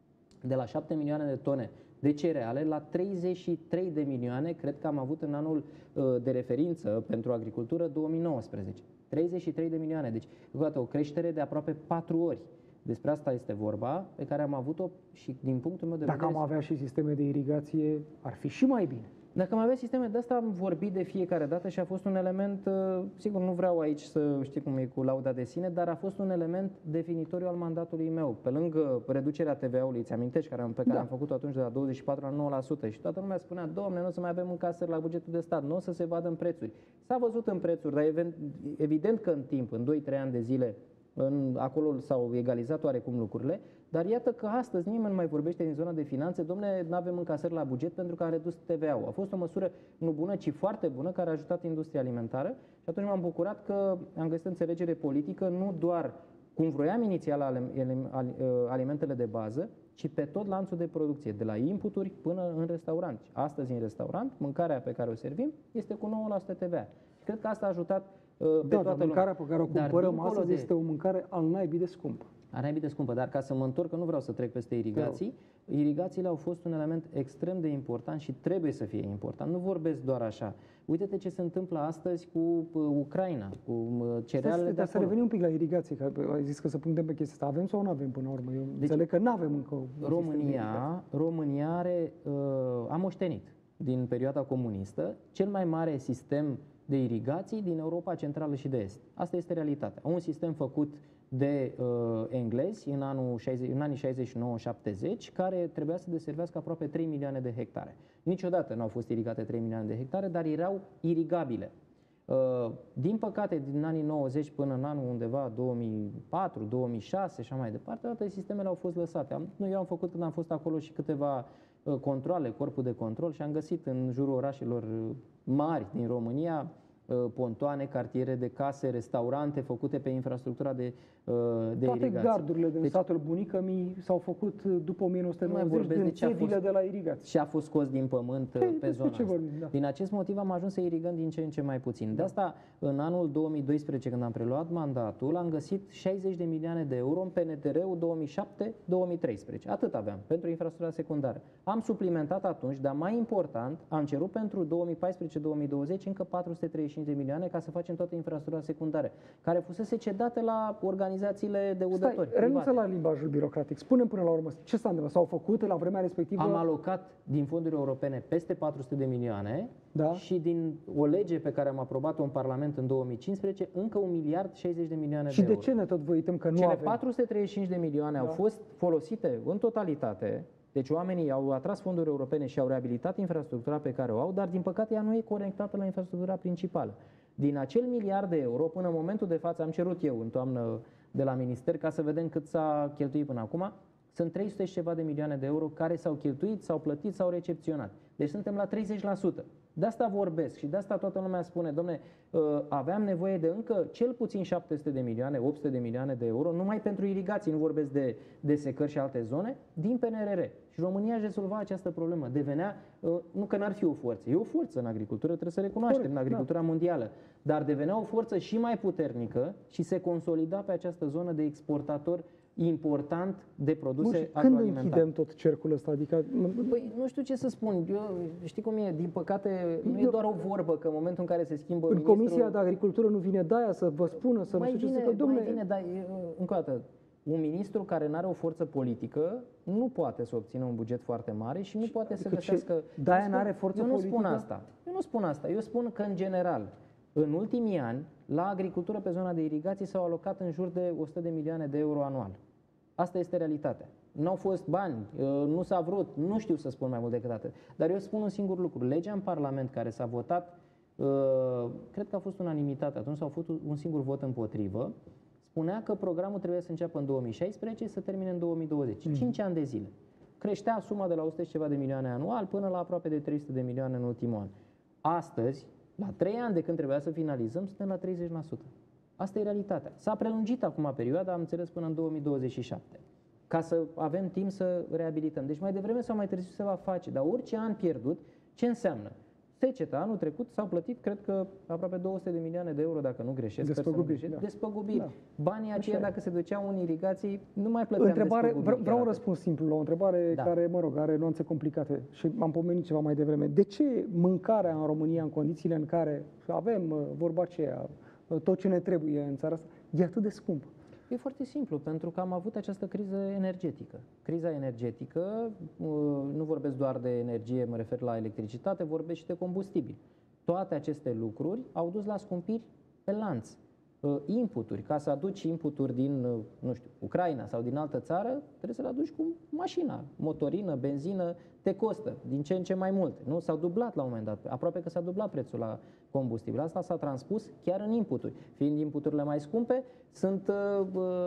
de la șapte milioane de tone de cereale la treizeci și trei de milioane, cred că am avut în anul uh, de referință pentru agricultură două mii nouăsprezece. treizeci și trei de milioane, deci o creștere de aproape patru ori. Despre asta este vorba, pe care am avut-o și din punctul meu de
Dacă
vedere...
Dacă am avea și sisteme de irigație, ar fi și mai bine.
Dacă am avea sisteme de asta, am vorbit de fiecare dată și a fost un element, sigur nu vreau aici să știi cum e cu lauda de sine, dar a fost un element definitoriu al mandatului meu. Pe lângă reducerea T V A-ului, îți amintești, care am, pe care da. am făcut-o atunci de la douăzeci și patru la nouă la sută și toată lumea spunea, Doamne, nu o să mai avem încasări la bugetul de stat, nu o să se vadă în prețuri. S-a văzut în prețuri, dar evident că în timp, în doi trei ani de zile, în, acolo s-au egalizat oarecum lucrurile, Dar iată că astăzi nimeni nu mai vorbește din zona de finanțe, domne, nu avem încasări la buget pentru că am redus T V A-ul. A fost o măsură nu bună, ci foarte bună, care a ajutat industria alimentară și atunci m-am bucurat că am găsit înțelegere politică, nu doar cum vroiam inițial alimentele de bază, ci pe tot lanțul de producție, de la inputuri până în restaurant. Astăzi în restaurant, mâncarea pe care o servim este cu nouă la sută T V A. Cred că asta a ajutat uh, pe
da,
toată
dar mâncarea
lumea.
pe care o
Dar
cumpărăm astăzi
de...
este o mâncare al naibii de scumpă.
Ar naibii de scumpă, dar ca să mă întorc, că nu vreau să trec peste irigații, irigațiile au fost un element extrem de important și trebuie să fie important. Nu vorbesc doar așa. Uite-te ce se întâmplă astăzi cu uh, Ucraina, cu uh, cerealele de
acolo. Să revenim un pic la irigații, că ai zis că să punctăm pe chestia asta. Avem sau nu avem până la urmă? Eu deci, înțeleg că nu avem încă.
România, România are, uh, a moștenit din perioada comunistă cel mai mare sistem de irigații din Europa Centrală și de Est. Asta este realitatea. Un sistem făcut de uh, englezi în, anul șaizeci, în anii șaizeci și nouă șaptezeci, care trebuia să deservească aproape trei milioane de hectare. Niciodată nu au fost irigate trei milioane de hectare, dar erau irigabile. Uh, din păcate, din anii nouăzeci până în anul undeva două mii patru, două mii șase și așa mai departe, toate sistemele au fost lăsate. Am, nu, eu am făcut când am fost acolo și câteva uh, controle, corpul de control, și am găsit în jurul orașelor mari din România pontoane, cartiere de case, restaurante făcute pe infrastructura de, de
Toate
irigație.
gardurile din
deci,
satul bunicămii s-au făcut după o mie nouă sute nouăzeci din țevile de la irigație.
Și a fost scos din pământ pe, pe zona asta.
Vorbim, da.
Din acest motiv am ajuns să irigăm din ce în ce mai puțin. De asta, în anul două mii doisprezece, când am preluat mandatul, am găsit șaizeci de milioane de euro în P N T R-ul două mii șapte două mii treisprezece. Atât aveam pentru infrastructura secundară. Am suplimentat atunci, dar mai important, am cerut pentru două mii paisprezece două mii douăzeci încă patru sute treizeci și cinci de milioane ca să facem toată infrastructura secundară, care fusese cedată la organizațiile de udători.
Stai, renunță la limbajul birocratic. Spune până la urmă ce s-a întâmplat. S-au făcut la vremea respectivă?
Am alocat din fonduri europene peste patru sute de milioane,
da?
Și din o lege pe care am aprobat-o în Parlament în două mii cincisprezece, încă un miliard șaizeci de milioane
și
de euro.
Și de ce ne tot vă uităm că nu
Cele
avem?
patru sute treizeci și cinci de milioane da. au fost folosite în totalitate. Deci oamenii au atras fonduri europene și au reabilitat infrastructura pe care o au, dar din păcate ea nu e conectată la infrastructura principală. Din acel miliard de euro, până în momentul de față, am cerut eu în toamnă de la minister ca să vedem cât s-a cheltuit până acum, sunt trei sute și ceva de milioane de euro care s-au cheltuit, s-au plătit, s-au recepționat. Deci suntem la treizeci la sută. De asta vorbesc și de asta toată lumea spune, domne, aveam nevoie de încă cel puțin șapte sute de milioane, opt sute de milioane de euro, numai pentru irigații, nu vorbesc de, de secări și alte zone, din P N R R. Și România își rezolva această problemă. Devenea, nu că n-ar fi o forță, e o forță în agricultură, trebuie să recunoaștem, Corect, în agricultura da. mondială, dar devenea o forță și mai puternică și se consolida pe această zonă de exportator important de produse
Bun,
agroalimentare.
Când închidem tot cercul ăsta? Adică...
Păi, nu știu ce să spun. Eu, știi cum e? Din păcate, nu
Eu...
e doar o vorbă, că în momentul în care se schimbă
în
ministrul...
Comisia de Agricultură nu vine de-aia să vă spună, să
mai
nu știu
vine,
ce să... Dom'le...
mai vine, dar, încă o dată, un ministru care nu are o forță politică nu poate să obțină un buget foarte mare și nu poate
adică
să găsească...
De-aia nu are forță
eu nu
politică?
spun asta. Eu nu spun asta. Eu spun că, în general, în ultimii ani, la agricultură pe zona de irigații s-au alocat în jur de o sută de milioane de euro anual. Asta este realitatea. Nu au fost bani, nu s-a vrut, nu știu să spun mai mult decât atât. Dar eu spun un singur lucru. Legea în Parlament care s-a votat, cred că a fost unanimitate, atunci s-a făcut un singur vot împotrivă, spunea că programul trebuia să înceapă în două mii șaisprezece și să termine în două mii douăzeci. Mm. cinci ani de zile. Creștea suma de la o sută și ceva de milioane anual până la aproape de trei sute de milioane în ultimul an. Astăzi, la trei ani de când trebuia să finalizăm, suntem la treizeci la sută. Asta e realitatea. S-a prelungit acum perioada, am înțeles, până în două mii douăzeci și șapte, ca să avem timp să reabilităm. Deci mai devreme sau mai târziu se va face, dar orice an pierdut, ce înseamnă? Seceta, anul trecut s-au plătit, cred că, aproape două sute de milioane de euro, dacă nu greșesc.
Despăgubiri.
Da. Despăgubiri. Da. Banii aceia,
Așa
dacă se duceau în irigații, nu mai plăteam
întrebare,
despăgubiri.
Vreau un răspuns simplu la o întrebare da. care, mă rog, are nuanțe complicate și am pomenit ceva mai devreme. De ce mâncarea în România, în condițiile în care avem, vorba aceea, tot ce ne trebuie în țara asta, e atât de scump?
E foarte simplu, pentru că am avut această criză energetică. Criza energetică, nu vorbesc doar de energie, mă refer la electricitate, vorbesc și de combustibil. Toate aceste lucruri au dus la scumpiri pe lanț. uh, inputuri. Ca să aduci inputuri din, uh, nu știu, Ucraina sau din altă țară, trebuie să le aduci cu mașina, motorină, benzină, te costă din ce în ce mai mult. Nu? S-au dublat la un moment dat, aproape că s-a dublat prețul la combustibil. Asta s-a transpus chiar în inputuri. Fiind inputurile mai scumpe, sunt uh,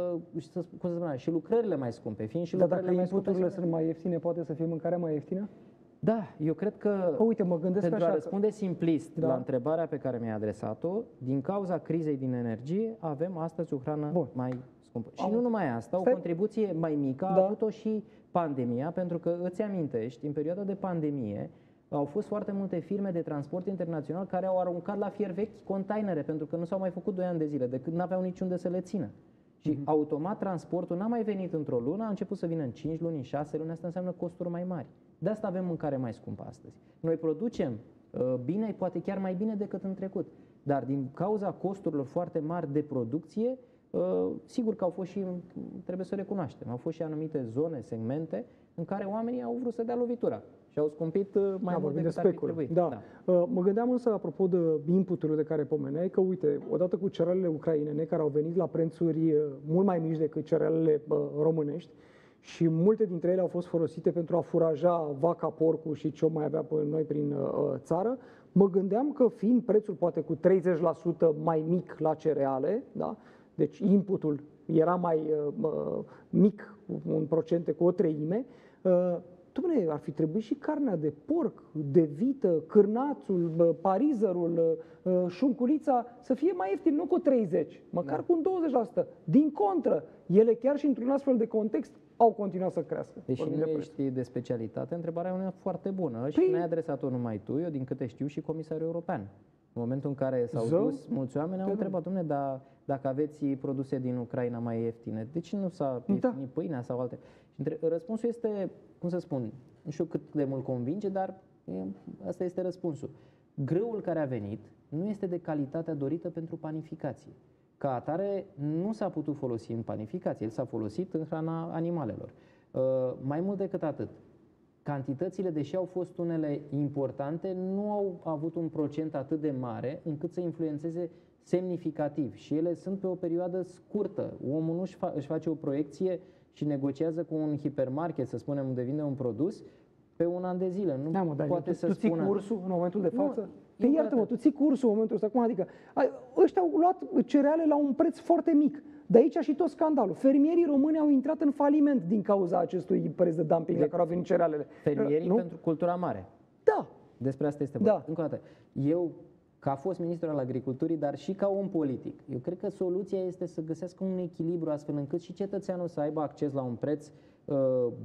uh, cum să spun, și lucrările mai scumpe. Fiind și
Dar
lucrările
dacă
mai scumpe,
inputurile sunt mai ieftine, poate să fie mâncarea mai ieftină?
da, eu cred că,
Păi uite, mă gândesc
pentru
așa
a
că-
răspunde simplist
Da.
la întrebarea pe care mi-ai adresat-o, din cauza crizei din energie, avem astăzi o hrană
Bun.
mai scumpă. Și
Am-
nu numai asta, o
Stai-
contribuție mai mică a
Da.
avut-o și pandemia, pentru că îți amintești, în perioada de pandemie, au fost foarte multe firme de transport internațional care au aruncat la fier vechi containere, pentru că nu s-au mai făcut doi ani de zile, decât n-aveau niciunde să le țină. Și
Mhm.
automat transportul n-a mai venit într-o lună, a început să vină în cinci luni, în șase luni, asta înseamnă costuri mai mari. De asta avem mâncare mai scumpă astăzi. Noi producem uh, bine, poate chiar mai bine decât în trecut, dar din cauza costurilor foarte mari de producție, uh, sigur că au fost și, trebuie să recunoaștem, au fost și anumite zone, segmente în care oamenii au vrut să dea lovitura și au scumpit uh, mai
Da,
mult
vorbim de
decât ar fi
speculă.
trebuit.
Da. Uh, Mă gândeam însă, apropo de inputurile de care pomeneai, că uite, odată cu cerealele ucrainene, care au venit la prețuri uh, mult mai mici decât cerealele uh, românești, și multe dintre ele au fost folosite pentru a furaja vaca, porcul și ce o mai avea pe noi prin uh, țară, mă gândeam că fiind prețul poate cu treizeci la sută mai mic la cereale, da? Deci inputul era mai uh, mic, un procente cu o treime, uh, Dom'le, ar fi trebuit și carnea de porc, de vită, cârnațul, bă, parizărul, uh, șunculița să fie mai ieftin, nu cu treizeci, măcar
Da.
cu un douăzeci la sută. Din contră, ele chiar și într-un astfel de context au continuat să crească.
Deși
vorbim
nu
de preț.
ești de specialitate, întrebarea e una foarte bună și
Păi-
n-ai adresat-o numai tu, eu din câte știu și Comisarul European. În momentul în care s-au
Zău?
dus, mulți oameni au
Da,
întrebat, dom'le, dar dacă aveți produse din Ucraina mai ieftine, de ce nu s-a
Da.
ieftinit pâinea sau alte? Și între- răspunsul este, cum să spun, nu știu cât de mult convinge, dar e, asta este răspunsul. Grâul care a venit nu este de calitatea dorită pentru panificație. Ca atare, nu s-a putut folosi în panificație, el s-a folosit în hrana animalelor. Uh, mai mult decât atât, cantitățile, deși au fost unele importante, nu au avut un procent atât de mare încât să influențeze semnificativ și ele sunt pe o perioadă scurtă. Omul nu își, fa- își face o proiecție și negociază cu un hipermarket, să spunem, unde vinde un produs, pe un an de zile. Nu
Da, mă, dar
poate
tu,
să
tu ții
spună...
cursul în momentul de
Nu,
față? Pe
încă
iartă-mă,
atât.
tu ții cursul în momentul ăsta. Cum adică? Ai, ăștia au luat cereale la un preț foarte mic. De aici și tot scandalul. Fermierii români au intrat în faliment din cauza acestui preț de dumping la care au venit cerealele.
Fermierii
Nu?
pentru cultura mare.
Da.
Despre asta este vorba.
Da.
Încă o dată, eu, ca fost ministru al agriculturii, dar și ca om politic, eu cred că soluția este să găsească un echilibru astfel încât și cetățeanul să aibă acces la un preț uh,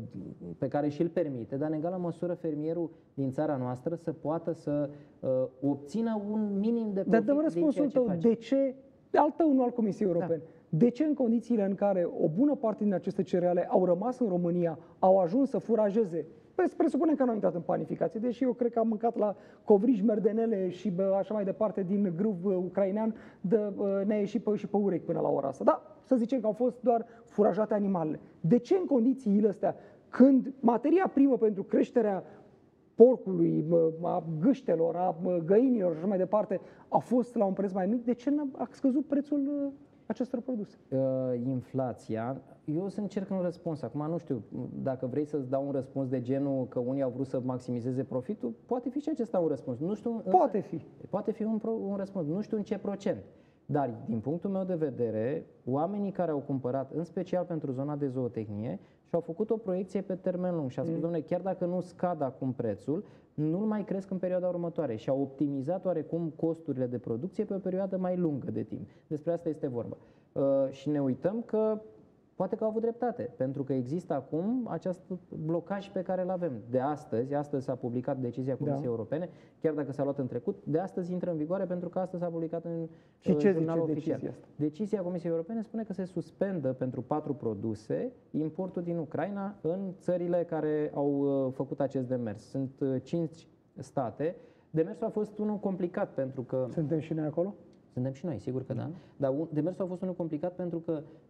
pe care și-l permite, dar în egală măsură fermierul din țara noastră să poată să uh, obțină un minim de profit
Dar dăm
din
răspunsul
ceea ce
tău.
face.
De ce, al tău, nu al Comisiei Europene, de ce în condițiile în care o bună parte din aceste cereale au rămas în România, au ajuns să furajeze, Pres- presupunem că n-au intrat în panificație, deși eu cred că am mâncat la covrigi, merdenele și bă, așa mai departe din gruv bă, ucrainean, de, bă, ne-a ieșit pe, și pe urechi până la ora asta. Da, să zicem că au fost doar furajate animalele. De ce în condițiile astea, când materia primă pentru creșterea porcului, bă, a gâștelor, a bă, găinilor și așa mai departe, a fost la un preț mai mic, de ce n-a- a scăzut prețul uh, acestor produse?
Uh, inflația, eu o să încerc un răspuns. Acum nu știu, dacă vrei să-ți dau un răspuns de genul că unii au vrut să maximizeze profitul, poate fi și acesta un răspuns. Nu știu, însă-
Poate fi.
Poate fi un, pro, un răspuns. Nu știu în ce procent. Dar, din punctul meu de vedere, oamenii care au cumpărat, în special pentru zona de zootehnie, și-au făcut o proiecție pe termen lung și a spus, mm. domnule, chiar dacă nu scad acum prețul, nu-l mai cresc în perioada următoare și au optimizat oarecum costurile de producție pe o perioadă mai lungă de timp. Despre asta este vorba. Uh, și ne uităm că poate că au avut dreptate, pentru că există acum acest blocaj pe care îl avem. De astăzi, astăzi s-a publicat decizia Comisiei
Da.
Europene, chiar dacă s-a luat în trecut, de astăzi intră în vigoare pentru că astăzi s-a publicat în
Și
uh,
ce
jurnalul
zice
oficial.
decizia asta?
Decizia Comisiei Europene spune că se suspendă pentru patru produse importul din Ucraina în țările care au uh, făcut acest demers. Sunt uh, cinci state. Demersul a fost unul complicat pentru că
Suntem și noi acolo?
suntem și noi, sigur că da. Dar un, demersul a fost unul complicat pentru că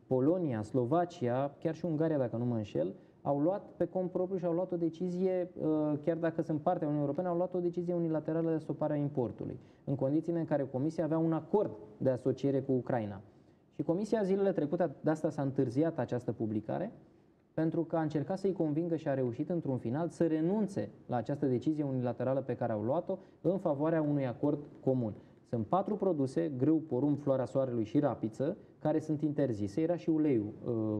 Polonia, Slovacia, chiar și Ungaria, dacă nu mă înșel, au luat pe cont propriu și au luat o decizie, chiar dacă sunt partea Uniunii Europene, au luat o decizie unilaterală de stopare a importului, în condițiile în care Comisia avea un acord de asociere cu Ucraina. Și Comisia zilele trecute, de asta s-a întârziat această publicare, pentru că a încercat să-i convingă și a reușit într-un final să renunțe la această decizie unilaterală pe care au luat-o în favoarea unui acord comun. Sunt patru produse, grâu, porumb, floarea soarelui și rapiță, care sunt interzise. Era și uleiul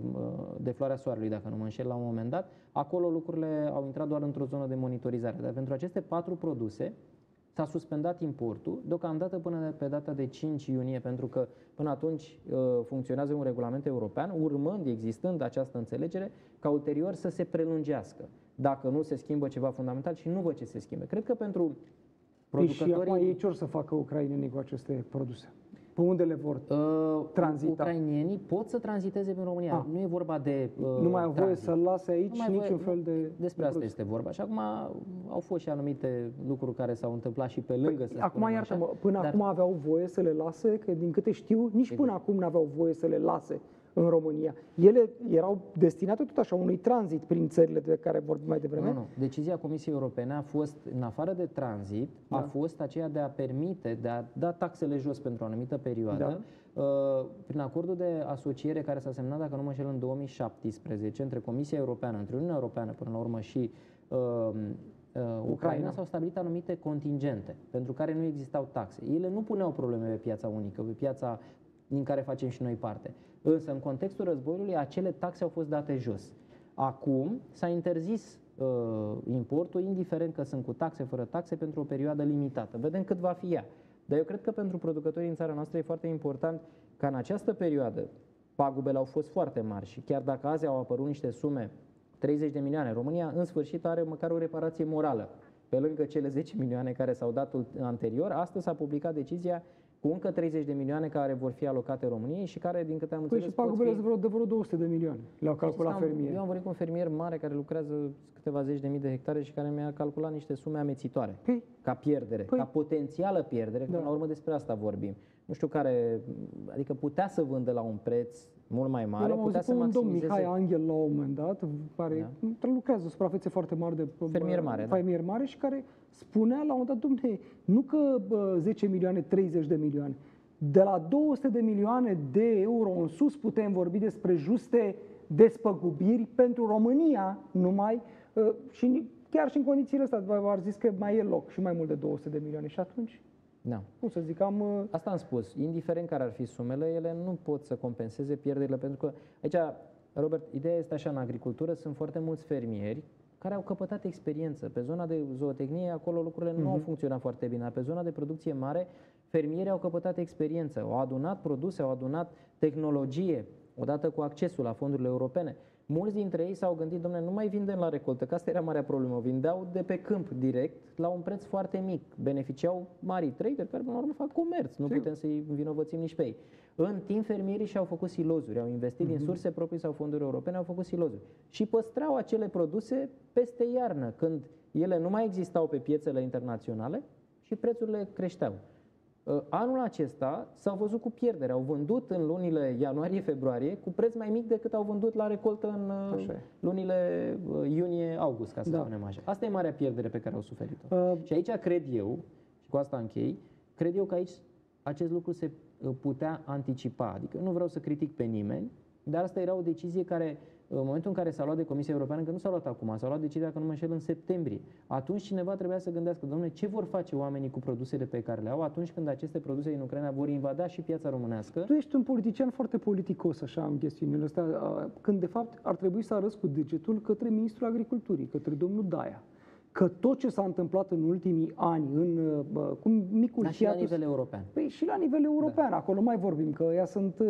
de floarea soarelui, dacă nu mă înșel, la un moment dat. Acolo lucrurile au intrat doar într-o zonă de monitorizare. Dar pentru aceste patru produse s-a suspendat importul, deocamdată până pe data de cinci iunie, pentru că până atunci funcționează un regulament european, urmând, existând această înțelegere, ca ulterior să se prelungească, dacă nu se schimbă ceva fundamental și nu văd ce se schimbe. Cred că pentru producătorii...
Și acum ei ce or să facă ucrainenii cu aceste produse? Pe unde le vor uh, tranzita?
Ucrainienii pot să tranziteze în România. Ah. Nu e vorba de uh,
Nu mai au voie să-l lase aici niciun
voie,
fel de...
Despre
de
asta este vorba. Și acum au fost și anumite lucruri care s-au întâmplat și pe lângă,
păi,
să
acum, iartă-mă, până dar... acum aveau voie să le lase, că din câte știu, nici până acum nu aveau voie să le lase în România. Ele erau destinate tot așa unui tranzit prin țările de care vorbim mai devreme.
Nu, nu. Decizia Comisiei Europene a fost, în afară de tranzit, da. a fost aceea de a permite, de a da taxele jos pentru o anumită perioadă, da. uh, prin acordul de asociere care s-a semnat, dacă nu mă înșel, în două mii șaptesprezece, între Comisia Europeană, între Uniunea Europeană, până la urmă, și uh, uh, Ucraina, Ucraina, s-au stabilit anumite contingente pentru care nu existau taxe. Ele nu puneau probleme pe piața unică, pe piața din care facem și noi parte. Însă, în contextul războiului, acele taxe au fost date jos. Acum s-a interzis uh, importul, indiferent că sunt cu taxe, fără taxe, pentru o perioadă limitată. Vedem cât va fi ea. Dar eu cred că pentru producătorii în țara noastră e foarte important ca în această perioadă, pagubele au fost foarte mari și chiar dacă azi au apărut niște sume, treizeci de milioane, România în sfârșit are măcar o reparație morală. Pe lângă cele zece milioane care s-au dat anterior, astăzi s-a publicat decizia cu încă treizeci de milioane care vor fi alocate României și care, din câte am înțeles,
păi și pagubele fi... de vreo două sute de milioane, le-au calculat fermieri.
Eu am vorbit cu un fermier mare care lucrează câteva zeci de mii de hectare și care mi-a calculat niște sume amețitoare, păi, ca pierdere, păi, ca potențială pierdere, da. Că la urmă despre asta vorbim. Nu știu care, adică putea să vândă la un preț mult mai mare,
eu
putea să
un
maximizeze...
domn Mihai Anghel la un moment dat, care da. lucrează suprafețe foarte mari de
fermier mare,
fermier mare și care spunea la un moment dat, dom'le, nu că bă, zece milioane, treizeci de milioane, de la două sute de milioane de euro în sus putem vorbi despre juste despăgubiri pentru România numai și chiar și în condițiile astea v-ar zis că mai e loc și mai mult de două sute de milioane și atunci...
Da.
Cum să zic, am...
Asta am spus. Indiferent care ar fi sumele, ele nu pot să compenseze pierderile, pentru că aici, Robert, ideea este așa, în agricultură sunt foarte mulți fermieri care au căpătat experiență. Pe zona de zootehnie, acolo lucrurile mm-hmm. nu au funcționat foarte bine. Pe zona de producție mare, fermierii au căpătat experiență, au adunat produse, au adunat tehnologie, odată cu accesul la fondurile europene. Mulți dintre ei s-au gândit, dom'le, nu mai vindem la recoltă, că asta era marea problemă. Vindeau de pe câmp direct, la un preț foarte mic. Beneficiau marii traderi, care până la urmă fac comerț. Nu putem să-i învinovățim nici pe ei. În timp, fermierii și-au făcut silozuri, au investit mm-hmm. din surse proprii sau fonduri europene, au făcut silozuri. Și păstrau acele produse peste iarnă, când ele nu mai existau pe piețele internaționale și prețurile creșteau. Anul acesta s-au văzut cu pierdere. Au vândut în lunile ianuarie-februarie cu preț mai mic decât au vândut la recoltă în așa. lunile iunie-august, ca să da. spunem așa. Asta e marea pierdere pe care au suferit-o. Uh. Și aici cred eu, și cu asta închei, cred eu că aici acest lucru se putea anticipa. Adică nu vreau să critic pe nimeni, dar asta era o decizie care, în momentul în care s-a luat de Comisia Europeană, că nu s-a luat acum, s-a luat decizia, că nu mă înșel, în septembrie. Atunci cineva trebuia să gândească, domnule, ce vor face oamenii cu produsele pe care le au atunci când aceste produse din Ucraina vor invada și piața românească?
Tu ești un politician foarte politicos, așa, în chestiunile astea, când de fapt ar trebui să arăți cu degetul către Ministrul Agriculturii, către domnul Daia. Că tot ce s-a întâmplat în ultimii ani, în, cu micul
Dar și la nivel european.
Păi și la nivel european, da. Acolo mai vorbim, că ea sunt,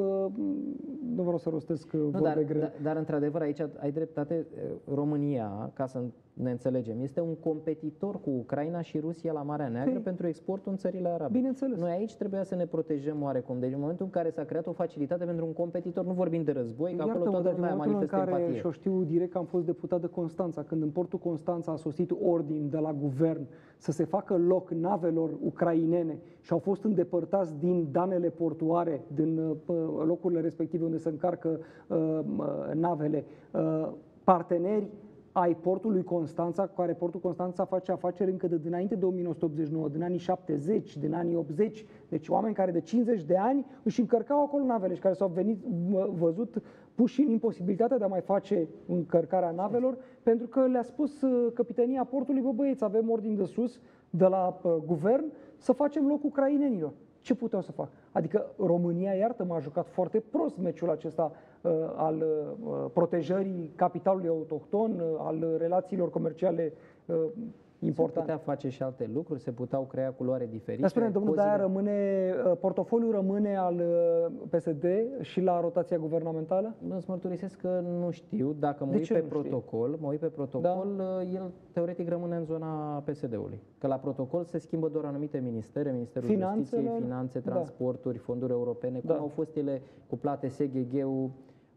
nu vreau să rostesc nu, vorbe
dar,
grele.
Dar, dar într-adevăr aici ai dreptate, România, ca să ne înțelegem, este un competitor cu Ucraina și Rusia la Marea Neagră păi, pentru exportul în țările arabe.
Bineînțeles.
Noi aici trebuia să ne protejăm oarecum. Deci în momentul în care s-a creat o facilitate pentru un competitor, nu vorbim de război, că acolo toată lumea a manifestat empatie.
Și o știu direct că am fost deputat de Constanța, când în portul Constanța a sosit primit ordin de la guvern să se facă loc navelor ucrainene și au fost îndepărtați din danele portuare, din uh, locurile respective unde se încarcă uh, navele, uh, parteneri ai portului Constanța, cu care portul Constanța face afaceri încă de dinainte de o mie nouă sute optzeci și nouă, din anii șaptezeci, din anii optzeci, deci oameni care de cincizeci de ani își încărcau acolo navele și care s-au venit văzut puși în imposibilitatea de a mai face încărcarea navelor, pentru că le-a spus capitania portului: bă, băieți, avem ordin de sus, de la uh, guvern, să facem loc ucrainenilor. Ce puteau să facă? Adică România, iartă-mă, a jucat foarte prost meciul acesta uh, al uh, protejării capitalului autohton, uh, al relațiilor comerciale uh, importante.
Se putea face și alte lucruri, se puteau crea culoare diferite.
Dar spune, domnul
cozile...
Daia, rămâne, uh, portofoliul rămâne al uh, P S D și la rotația guvernamentală?
Îți mărturisesc că nu știu. Dacă mă uit pe protocol, mă uit pe protocol, da. El teoretic rămâne în zona P S D-ului. Că la protocol se schimbă doar anumite ministere, Ministerul
Finanțele,
Justiției, Finanțe, Transporturi, da. Fonduri europene, cum
da.
au fost ele cuplate S G G-ul.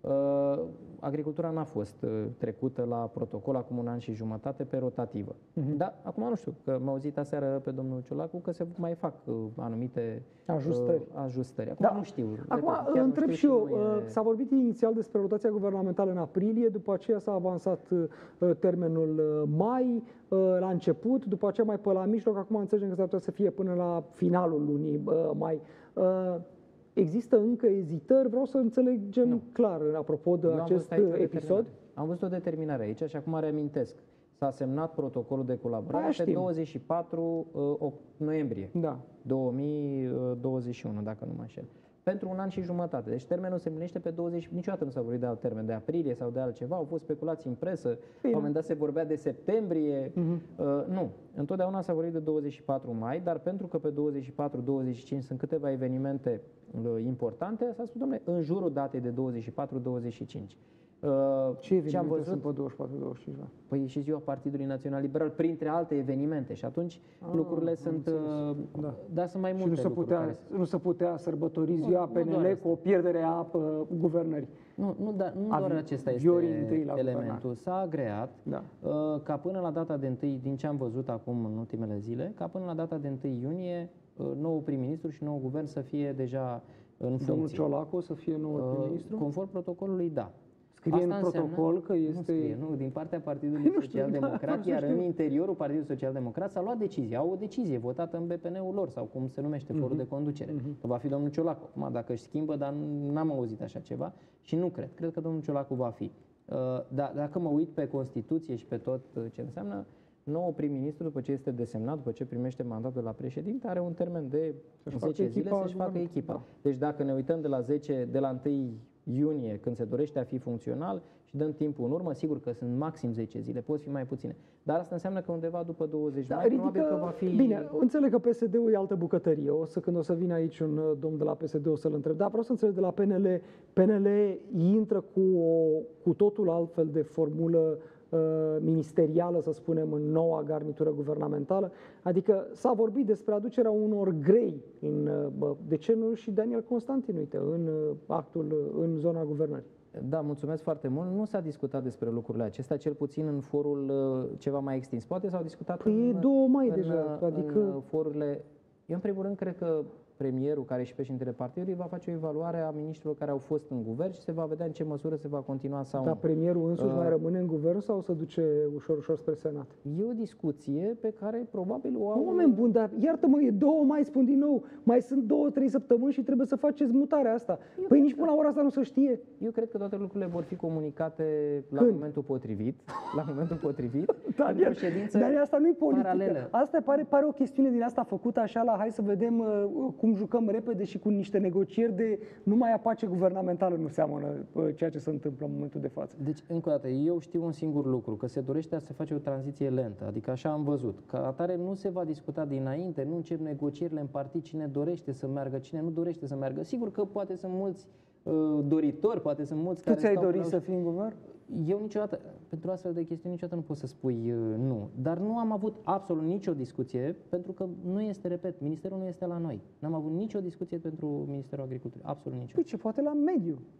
Uh, agricultura n-a fost uh, trecută la protocol acum un an și jumătate pe rotativă. Uh-huh. Dar acum nu știu, că m-a auzit aseară pe domnul Ciolacu că se mai fac uh, anumite
ajustări.
Uh, ajustări. Acum da. nu știu.
Acum repet, întreb și eu, e... s-a vorbit inițial despre rotația guvernamentală în aprilie, după aceea s-a avansat uh, termenul uh, mai, uh, la început, după aceea mai pe la mijloc, acum înțelegem că s-ar putea să fie până la finalul lunii uh, mai. Uh, Există încă ezitări? Vreau să înțelegem nu. clar apropo de Eu acest am episod.
Am văzut o determinare aici și acum reamintesc. S-a semnat protocolul de colaborare pe douăzeci și patru noiembrie
da.
două mii douăzeci și unu, dacă nu mă înșel. Pentru un an și jumătate. Deci termenul se împlinește pe douăzeci. Niciodată nu s-a vorbit de alt termen, de aprilie sau de altceva. Au fost speculații în presă. Bine. La un moment dat se vorbea de septembrie. Uh-huh. Uh, nu. Întotdeauna s-a vorbit de douăzeci și patru mai, dar pentru că pe douăzeci și patru douăzeci și cinci sunt câteva evenimente uh, importante, s-a spus, dom'le, în jurul datei de douăzeci și patru douăzeci și cinci.
Uh, ce evenimente am văzut? Sunt pe douăzeci și patru douăzeci și cinci?
Păi și ziua Partidului Național Liberal, printre alte evenimente. Și atunci ah, lucrurile sunt, uh, da. dar sunt mai multe
și nu se putea,
care...
nu se putea sărbători ziua P N L cu o pierdere a uh, guvernării.
Nu, nu, da, nu doar acesta este elementul. S-a agreat da. uh, ca până la data de întâi, din ce am văzut acum în ultimele zile, ca până la data de întâi iunie, uh, noul prim-ministru și noul guvern să fie deja în funcție.
Domnul Ciolacu să fie noul uh, prim-ministru?
Conform protocolului, da.
Scrie în protocol că este...
Nu scrie, nu, din partea Partidului Social-Democrat, iar în interiorul Partidului Social-Democrat s-a luat decizie. Au o decizie votată în B P N-ul lor, sau cum se numește, forul uh-huh. de conducere. Uh-huh. Că va fi domnul Ciolacu. Acum, dacă își schimbă, dar n-am auzit așa ceva și nu cred. Cred că domnul Ciolacu va fi. Uh, dar dacă mă uit pe Constituție și pe tot ce înseamnă, nou prim-ministru, după ce este desemnat, după ce primește mandatul la președinte, are un termen de zece zile să-și facă echipa. Da. Deci dacă ne uităm de la zece, de la întâi iunie, când se dorește a fi funcțional și dăm timpul în urmă, sigur că sunt maxim zece zile, pot fi mai puține. Dar asta înseamnă că undeva după douăzeci da, mai, ridică, probabil că va fi...
Bine, înțeleg că P S D-ul e altă bucătărie. O să, când o să vină aici un domn de la P S D, o să-l întreb. Dar vreau să înțeleg de la P N L. P N L intră cu o cu totul altfel de formulă uh, ministerială, să spunem, în noua garnitură guvernamentală. Adică s-a vorbit despre aducerea unor grei în, uh, de ce nu și Daniel Constantin, uite, în uh, actul, în zona guvernării.
Da, mulțumesc foarte mult. Nu s-a discutat despre lucrurile acestea, cel puțin în forul uh, ceva mai extins. Poate s-au discutat
păi
în,
e două mai
în,
deja, adică...
în forurile... Eu, în primul rând, cred că premierul, care și președintele partidului, va face o evaluare a miniștrilor care au fost în guvern și se va vedea în ce măsură se va continua sau
Dar
nu.
premierul însuși
uh,
mai rămâne în guvern sau se duce ușor, ușor spre Senat?
E o discuție pe care probabil o au...
Oameni buni, dar iartă-mă, e două mai, spun din nou, mai sunt două, trei săptămâni și trebuie să faceți mutarea asta. Eu păi nici până la ora asta nu se știe.
Eu cred că toate lucrurile vor fi comunicate la
Când?
momentul potrivit. La momentul potrivit.
Daniel, Daniel, asta nu e politică.
Paralelă.
Asta pare, pare o chestiune din asta făcută așa la hai să vedem uh, cum jucăm repede și cu niște negocieri de numai a pace guvernamentală nu seamănă uh, ceea ce se întâmplă în momentul de față.
Deci, încă o dată, eu știu un singur lucru, că se dorește a se face o tranziție lentă, adică așa am văzut. Ca atare nu se va discuta dinainte, nu încep negocierile în partid, cine dorește să meargă, cine nu dorește să meargă. Sigur că poate sunt mulți uh, doritori, poate sunt mulți
tu
care
ți-ai
stau
dori
la...
să fii în guvern?
Eu niciodată, pentru astfel de chestiuni, niciodată nu pot să spui uh, nu. Dar nu am avut absolut nicio discuție, pentru că nu este, repet, ministerul nu este la noi. N-am avut nicio discuție pentru Ministerul Agriculturii, absolut nicio.
Păi ce, poate la mediu?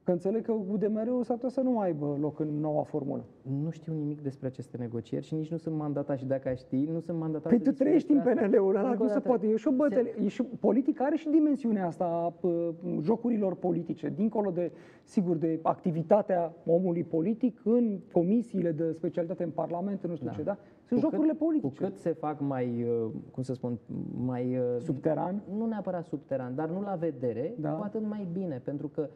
Că înțeleg că U D M R-ul s-ar putea să nu mai aibă loc în noua formulă.
Nu știu nimic despre aceste negocieri și nici nu sunt mandatat, și dacă aș ști, nu sunt mandatat.
Păi tu trăiești în P N L-ul ăla, nu se poate. E și o bătălie.
Se...
E și, politica are și dimensiunea asta a jocurilor politice, dincolo de, sigur, de activitatea omului politic în comisiile de specialitate în Parlament, nu știu da. ce, da? Sunt cu jocurile
cât,
politice.
Cu cât se fac mai, cum să spun, mai...
Subteran?
Nu neapărat subteran, dar nu la vedere, da. cu atât mai bine, pentru că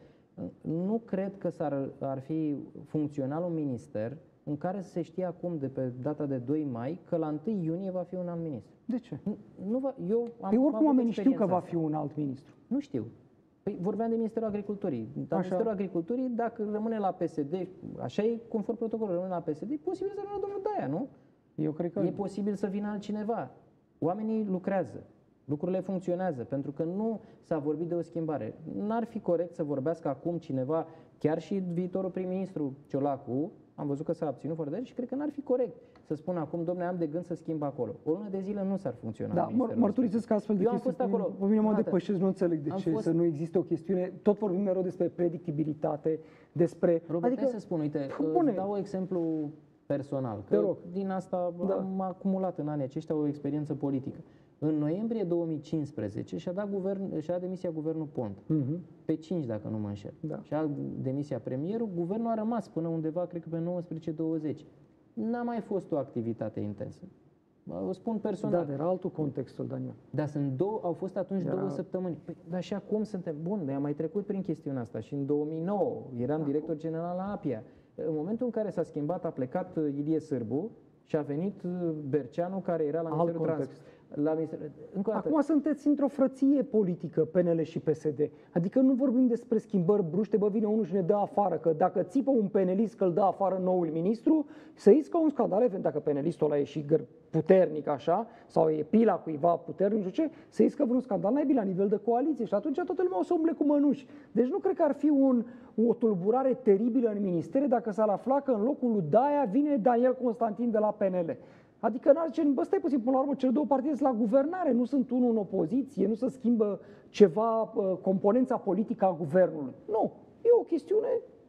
nu cred că s-ar, ar fi funcțional un minister în care se știe acum, de pe data de doi mai, că la întâi iunie va fi un alt ministru.
De ce?
Nu, nu va, eu am,
păi oricum oamenii știu că va
asta.
fi un alt ministru.
Nu știu. Păi vorbeam de Ministerul Agriculturii. Dar așa. Ministerul Agriculturii, dacă rămâne la P S D, așa e conform protocolului, rămâne la P S D, e posibil să rămână domnul Daia, nu?
Eu cred că...
E posibil să vină altcineva. Oamenii lucrează. Lucrurile funcționează, pentru că nu s-a vorbit de o schimbare. N-ar fi corect să vorbească acum cineva, chiar și viitorul prim-ministru Ciolacu, am văzut că s-a abținut fără de și cred că n-ar fi corect să spun acum, domnule, am de gând să schimb acolo. O lună de zile nu s-ar funcționa.
Da, mărturisesc că astfel de
Eu
chestii,
am fost acolo.
Pe mine mă depășesc, nu înțeleg de
am
ce
fost...
să nu existe o chestiune. Tot vorbim mereu despre predictibilitate, despre...
Robert, adică, să spun, uite, îți dau un exemplu personal. Că din asta da. am acumulat în anii aceștia o experiență politică. În noiembrie două mii cincisprezece și-a dat, guvern, și-a dat demisia guvernul Ponta. Uh-huh. Pe cinci, dacă nu mă înșel. Da. Și-a dat demisia premierul, guvernul a rămas până undeva, cred că pe nouăsprezece douăzeci. N-a mai fost o activitate intensă. O spun personal.
Da, era altul contextul, Daniel.
Dar sunt două, au fost atunci
era...
două săptămâni. Păi, dar și acum suntem... Bun, noi am mai trecut prin chestiunea asta și în două mii nouă eram acum. director general la APIA. În momentul în care s-a schimbat, a plecat Ilie Sârbu și a venit Berceanu, care era la
Alt
Ministerul
context.
Trans. La Încă
Acum sunteți într-o frăție politică, P N L și P S D. Adică nu vorbim despre schimbări bruște, bă, vine unul și ne dă afară, că dacă țipă un penelist că îl dă afară noul ministru, să iscă un scandal, evident, dacă penelistul ăla e și puternic așa, sau e pila cuiva puternic, nu știu ce, să iscă vreun scandal naibil la nivel de coaliție și atunci toată lumea o să umble cu mănuși. Deci nu cred că ar fi un, o tulburare teribilă în ministere dacă s-ar afla că în locul lui Daia vine Daniel Constantin de la P N L. Adică n-ar zice, bă, stai puțin, până la urmă, cele două partide sunt la guvernare, nu sunt unul în opoziție, nu se schimbă ceva, componența politică a guvernului. Nu, e o chestiune...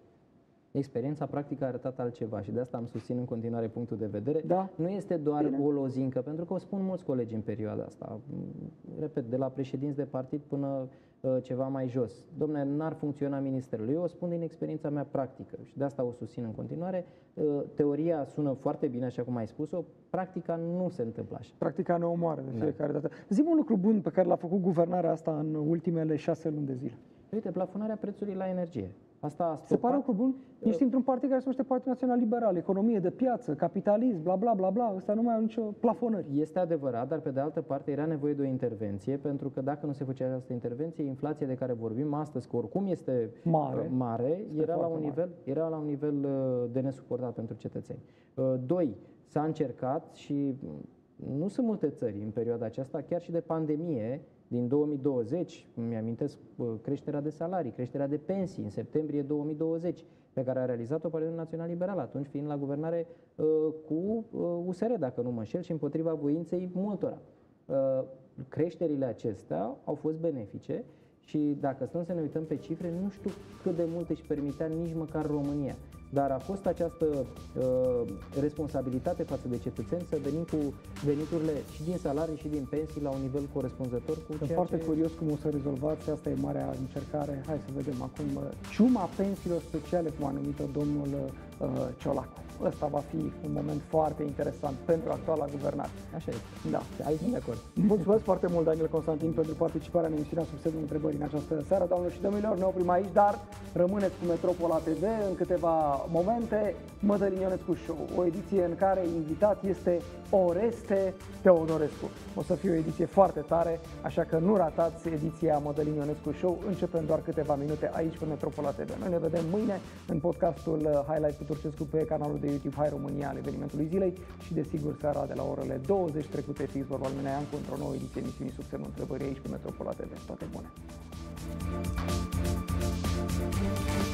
Experiența practică a arătat altceva și de asta am susțin în continuare punctul de vedere.
Da.
Nu este doar
Bine.
o lozincă, pentru că o spun mulți colegi în perioada asta. Repet, de la președinți de partid până uh, ceva mai jos. Dom'le, n-ar funcționa ministerul. Eu o spun din experiența mea practică și de asta o susțin în continuare. Uh, teoria sună foarte bine, așa cum ai spus-o, practica nu se întâmplă așa.
Practica ne omoară de fiecare da. dată. Zi-mi un lucru bun pe care l-a făcut guvernarea asta în ultimele șase luni de zile.
Uite, plafonarea prețului la energie. Asta a stopat...
Se pare un lucru bun? Ești într-un partid care se numește Partidul Național Liberal, economie de piață, capitalism, bla bla bla bla, ăsta nu mai au nicio plafonări.
Este adevărat, dar pe de altă parte era nevoie de o intervenție, pentru că dacă nu se făcea această intervenție, inflația de care vorbim astăzi, că oricum este
mare,
mare era, la un nivel, era la un nivel de nesuportat pentru cetățeni. Doi, s-a încercat și nu sunt multe țări în perioada aceasta, chiar și de pandemie, din două mii douăzeci, mi-amintesc creșterea de salarii, creșterea de pensii în septembrie două mii douăzeci, pe care a realizat-o Partidul Național Liberal, atunci fiind la guvernare uh, cu uh, U S R, dacă nu mă înșel, și împotriva voinței multora. Uh, creșterile acestea au fost benefice și dacă stăm să ne uităm pe cifre, nu știu cât de mult își permitea nici măcar România. Dar a fost această uh, responsabilitate față de cetățeni să venim cu veniturile și din salarii și din pensii la un nivel corespunzător cu
Sunt
ceea
foarte
ce...
curios cum o să rezolvați, asta e marea încercare. Hai să vedem acum ciuma pensiilor speciale, cum a numit-o domnul uh, Ciolacu. Ăsta va fi un moment foarte interesant pentru actuala guvernare.
Așa este.
Da.
Aici sunt de acord.
Mulțumesc foarte mult, Daniel Constantin, pentru participarea în emisiunea Sub semnul întrebării în această seară. Doamnelor și domnilor, ne oprim aici, dar rămâneți cu Metropola T V în câteva momente. Mădălin Ionescu Show, o ediție în care invitat este Oreste Teodorescu. O să fie o ediție foarte tare, așa că nu ratați ediția Mădălin Ionescu Show. Începem doar câteva minute aici pe Metropola T V. Noi ne vedem mâine în podcastul Highlights cu Turcescu pe canalul de YouTube Hai România al evenimentului zilei și desigur seara de la orele douăzeci trecute fix vorba lui Neancu într-o nouă ediție emisiunii Sub semnul întrebării aici pe Metropola T V. Toate bune!